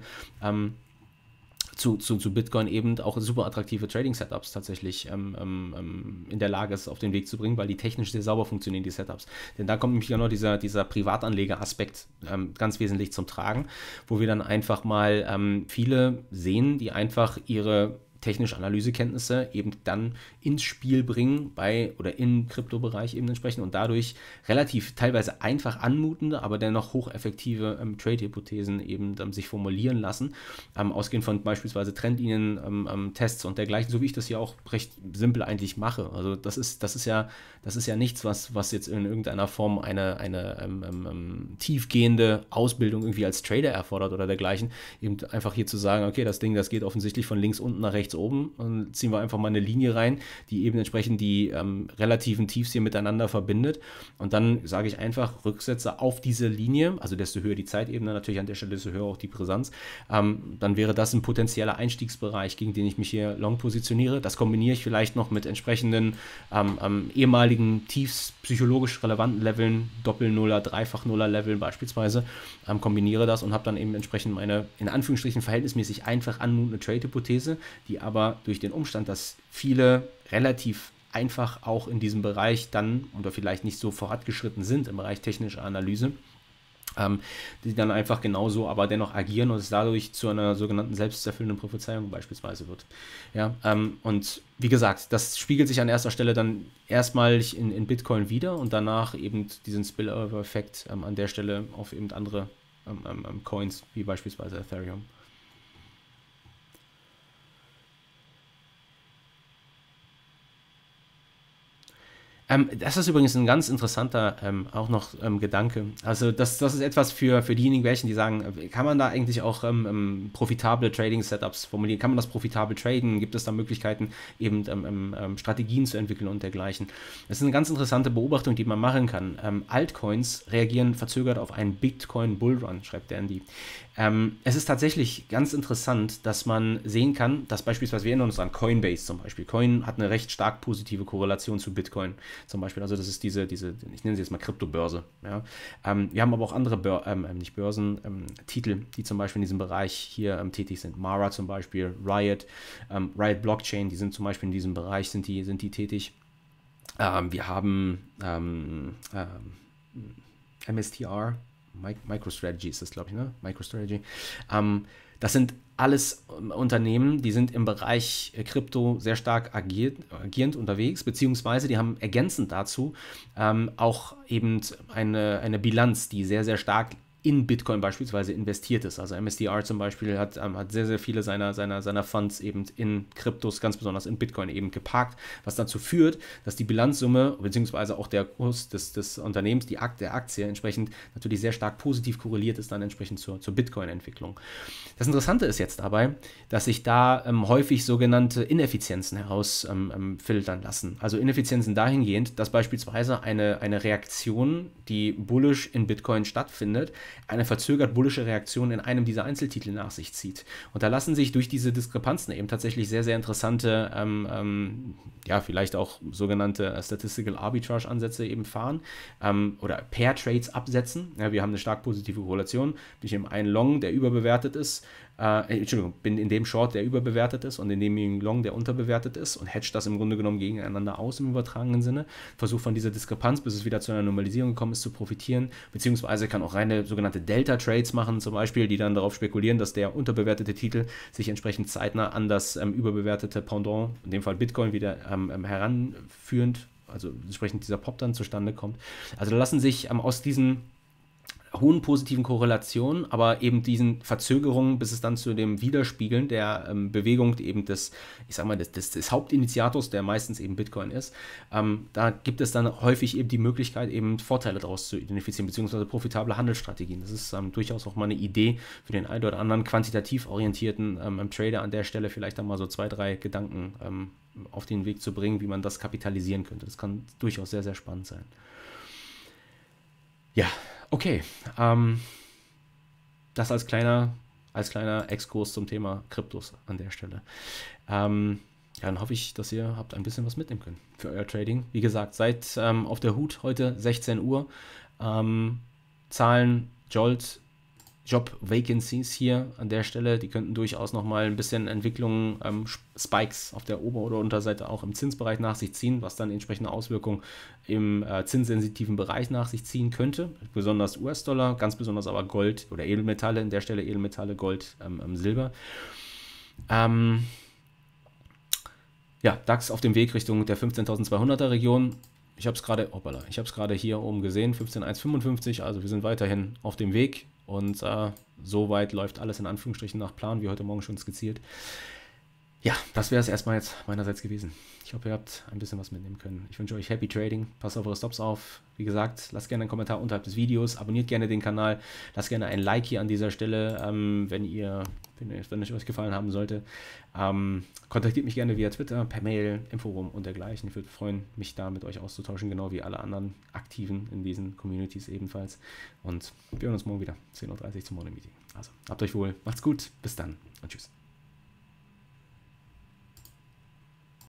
zu Bitcoin eben auch super attraktive Trading-Setups tatsächlich in der Lage ist, auf den Weg zu bringen, weil die technisch sehr sauber funktionieren, die Setups. Denn da kommt nämlich genau dieser Privatanleger-Aspekt ganz wesentlich zum Tragen, wo wir dann einfach mal viele sehen, die einfach ihre technische Analysekenntnisse eben dann ins Spiel bringen oder im Kryptobereich eben entsprechend und dadurch relativ teilweise einfach anmutende, aber dennoch hocheffektive Trade-Hypothesen eben sich formulieren lassen, ausgehend von beispielsweise Trendlinien, Tests und dergleichen, so wie ich das hier auch recht simpel eigentlich mache. Also das ist ja nichts, was jetzt in irgendeiner Form eine tiefgehende Ausbildung irgendwie als Trader erfordert oder dergleichen. Eben einfach hier zu sagen, okay, das Ding, das geht offensichtlich von links unten nach rechts oben, und ziehen wir einfach mal eine Linie rein, die eben entsprechend die relativen Tiefs hier miteinander verbindet, und dann sage ich einfach Rücksätze auf diese Linie, also desto höher die Zeitebene natürlich an der Stelle, desto höher auch die Brisanz, dann wäre das ein potenzieller Einstiegsbereich, gegen den ich mich hier long positioniere. Das kombiniere ich vielleicht noch mit entsprechenden ehemaligen Tiefs, psychologisch relevanten Leveln, Doppel-Nuller, Dreifach-Nuller-Leveln beispielsweise, kombiniere das und habe dann eben entsprechend meine, in Anführungsstrichen, verhältnismäßig einfach anmutende Trade-Hypothese, die aber durch den Umstand, dass viele relativ einfach auch in diesem Bereich dann oder vielleicht nicht so fortgeschritten sind im Bereich technischer Analyse, die dann einfach genauso aber dennoch agieren und es dadurch zu einer sogenannten selbsterfüllenden Prophezeiung beispielsweise wird. Ja, und wie gesagt, das spiegelt sich an erster Stelle dann erstmal in Bitcoin wieder und danach eben diesen Spillover-Effekt an der Stelle auf eben andere Coins, wie beispielsweise Ethereum. Das ist übrigens ein ganz interessanter auch noch Gedanke. Also das ist etwas für diejenigen welchen, die sagen, kann man da eigentlich auch profitable Trading-Setups formulieren? Kann man das profitabel traden? Gibt es da Möglichkeiten, eben Strategien zu entwickeln und dergleichen? Das ist eine ganz interessante Beobachtung, die man machen kann. Altcoins reagieren verzögert auf einen Bitcoin-Bullrun, schreibt der Andy. Es ist tatsächlich ganz interessant, dass man sehen kann, dass beispielsweise, wir erinnern uns an Coinbase zum Beispiel. Coin hat eine recht stark positive Korrelation zu Bitcoin zum Beispiel. Also das ist diese ich nenne sie jetzt mal Kryptobörse. Ja. Wir haben aber auch andere nicht Börsen, Titel, die zum Beispiel in diesem Bereich hier tätig sind. Mara zum Beispiel, Riot Blockchain, die sind zum Beispiel in diesem Bereich, sind die tätig. Wir haben MSTR, MicroStrategy ist das, glaube ich, ne? MicroStrategy. Das sind alles Unternehmen, die sind im Bereich Krypto sehr stark agierend unterwegs, beziehungsweise die haben ergänzend dazu auch eben eine Bilanz, die sehr, sehr stark in Bitcoin beispielsweise investiert ist. Also MSTR zum Beispiel hat sehr, sehr viele seiner Funds eben in Kryptos, ganz besonders in Bitcoin eben geparkt, was dazu führt, dass die Bilanzsumme beziehungsweise auch der Kurs des Unternehmens, der Aktie entsprechend natürlich sehr stark positiv korreliert ist dann entsprechend zur Bitcoin-Entwicklung. Das Interessante ist jetzt dabei, dass sich da häufig sogenannte Ineffizienzen herausfiltern lassen. Also Ineffizienzen dahingehend, dass beispielsweise eine Reaktion, die bullish in Bitcoin stattfindet, eine verzögert bullische Reaktion in einem dieser Einzeltitel nach sich zieht. Und da lassen sich durch diese Diskrepanzen eben tatsächlich sehr, sehr interessante, vielleicht auch sogenannte Statistical Arbitrage Ansätze eben fahren oder Pair Trades absetzen. Ja, wir haben eine stark positive Korrelation. Bin ich in einem Long, der überbewertet ist, bin in dem Short, der überbewertet ist und in dem Long, der unterbewertet ist und hedge das im Grunde genommen gegeneinander aus im übertragenen Sinne. Versuche von dieser Diskrepanz, bis es wieder zu einer Normalisierung gekommen ist, zu profitieren, beziehungsweise kann auch reine sogenannte Delta-Trades machen zum Beispiel, die dann darauf spekulieren, dass der unterbewertete Titel sich entsprechend zeitnah an das überbewertete Pendant, in dem Fall Bitcoin, wieder heranführend, also entsprechend dieser Pop dann zustande kommt. Also da lassen sich aus diesen hohen positiven Korrelationen, aber eben diesen Verzögerungen, bis es dann zu dem Widerspiegeln der Bewegung eben des Hauptinitiators, der meistens eben Bitcoin ist, da gibt es dann häufig eben die Möglichkeit, eben Vorteile daraus zu identifizieren, beziehungsweise profitable Handelsstrategien. Das ist durchaus auch mal eine Idee für den einen oder anderen quantitativ orientierten Trader an der Stelle, vielleicht dann mal so 2, 3 Gedanken auf den Weg zu bringen, wie man das kapitalisieren könnte. Das kann durchaus sehr, sehr spannend sein. Ja, okay. Das als kleiner Exkurs zum Thema Kryptos an der Stelle. Dann hoffe ich, dass ihr habt ein bisschen was mitnehmen können für euer Trading. Wie gesagt, seid auf der Hut heute 16 Uhr. Zahlen, Job Vacancies hier an der Stelle, die könnten durchaus nochmal ein bisschen Entwicklungen, Spikes auf der Ober- oder Unterseite auch im Zinsbereich nach sich ziehen, was dann entsprechende Auswirkungen im zinssensitiven Bereich nach sich ziehen könnte. Besonders US-Dollar, ganz besonders aber Gold oder Edelmetalle, an der Stelle Edelmetalle, Gold, Silber. Ja, DAX auf dem Weg Richtung der 15.200er Region. Ich habe es gerade hier oben gesehen, 15.155, also wir sind weiterhin auf dem Weg und soweit läuft alles in Anführungsstrichen nach Plan, wie heute Morgen schon skizziert. Ja, das wäre es erstmal jetzt meinerseits gewesen. Ich hoffe, ihr habt ein bisschen was mitnehmen können. Ich wünsche euch Happy Trading. Passt auf eure Stops auf. Wie gesagt, lasst gerne einen Kommentar unterhalb des Videos. Abonniert gerne den Kanal. Lasst gerne ein Like hier an dieser Stelle, wenn es euch gefallen haben sollte. Kontaktiert mich gerne via Twitter, per Mail, im Forum und dergleichen. Ich würde mich freuen, mich da mit euch auszutauschen, genau wie alle anderen Aktiven in diesen Communities ebenfalls. Und wir hören uns morgen wieder, 10:30 Uhr zum Morning Meeting. Also, habt euch wohl. Macht's gut. Bis dann und tschüss.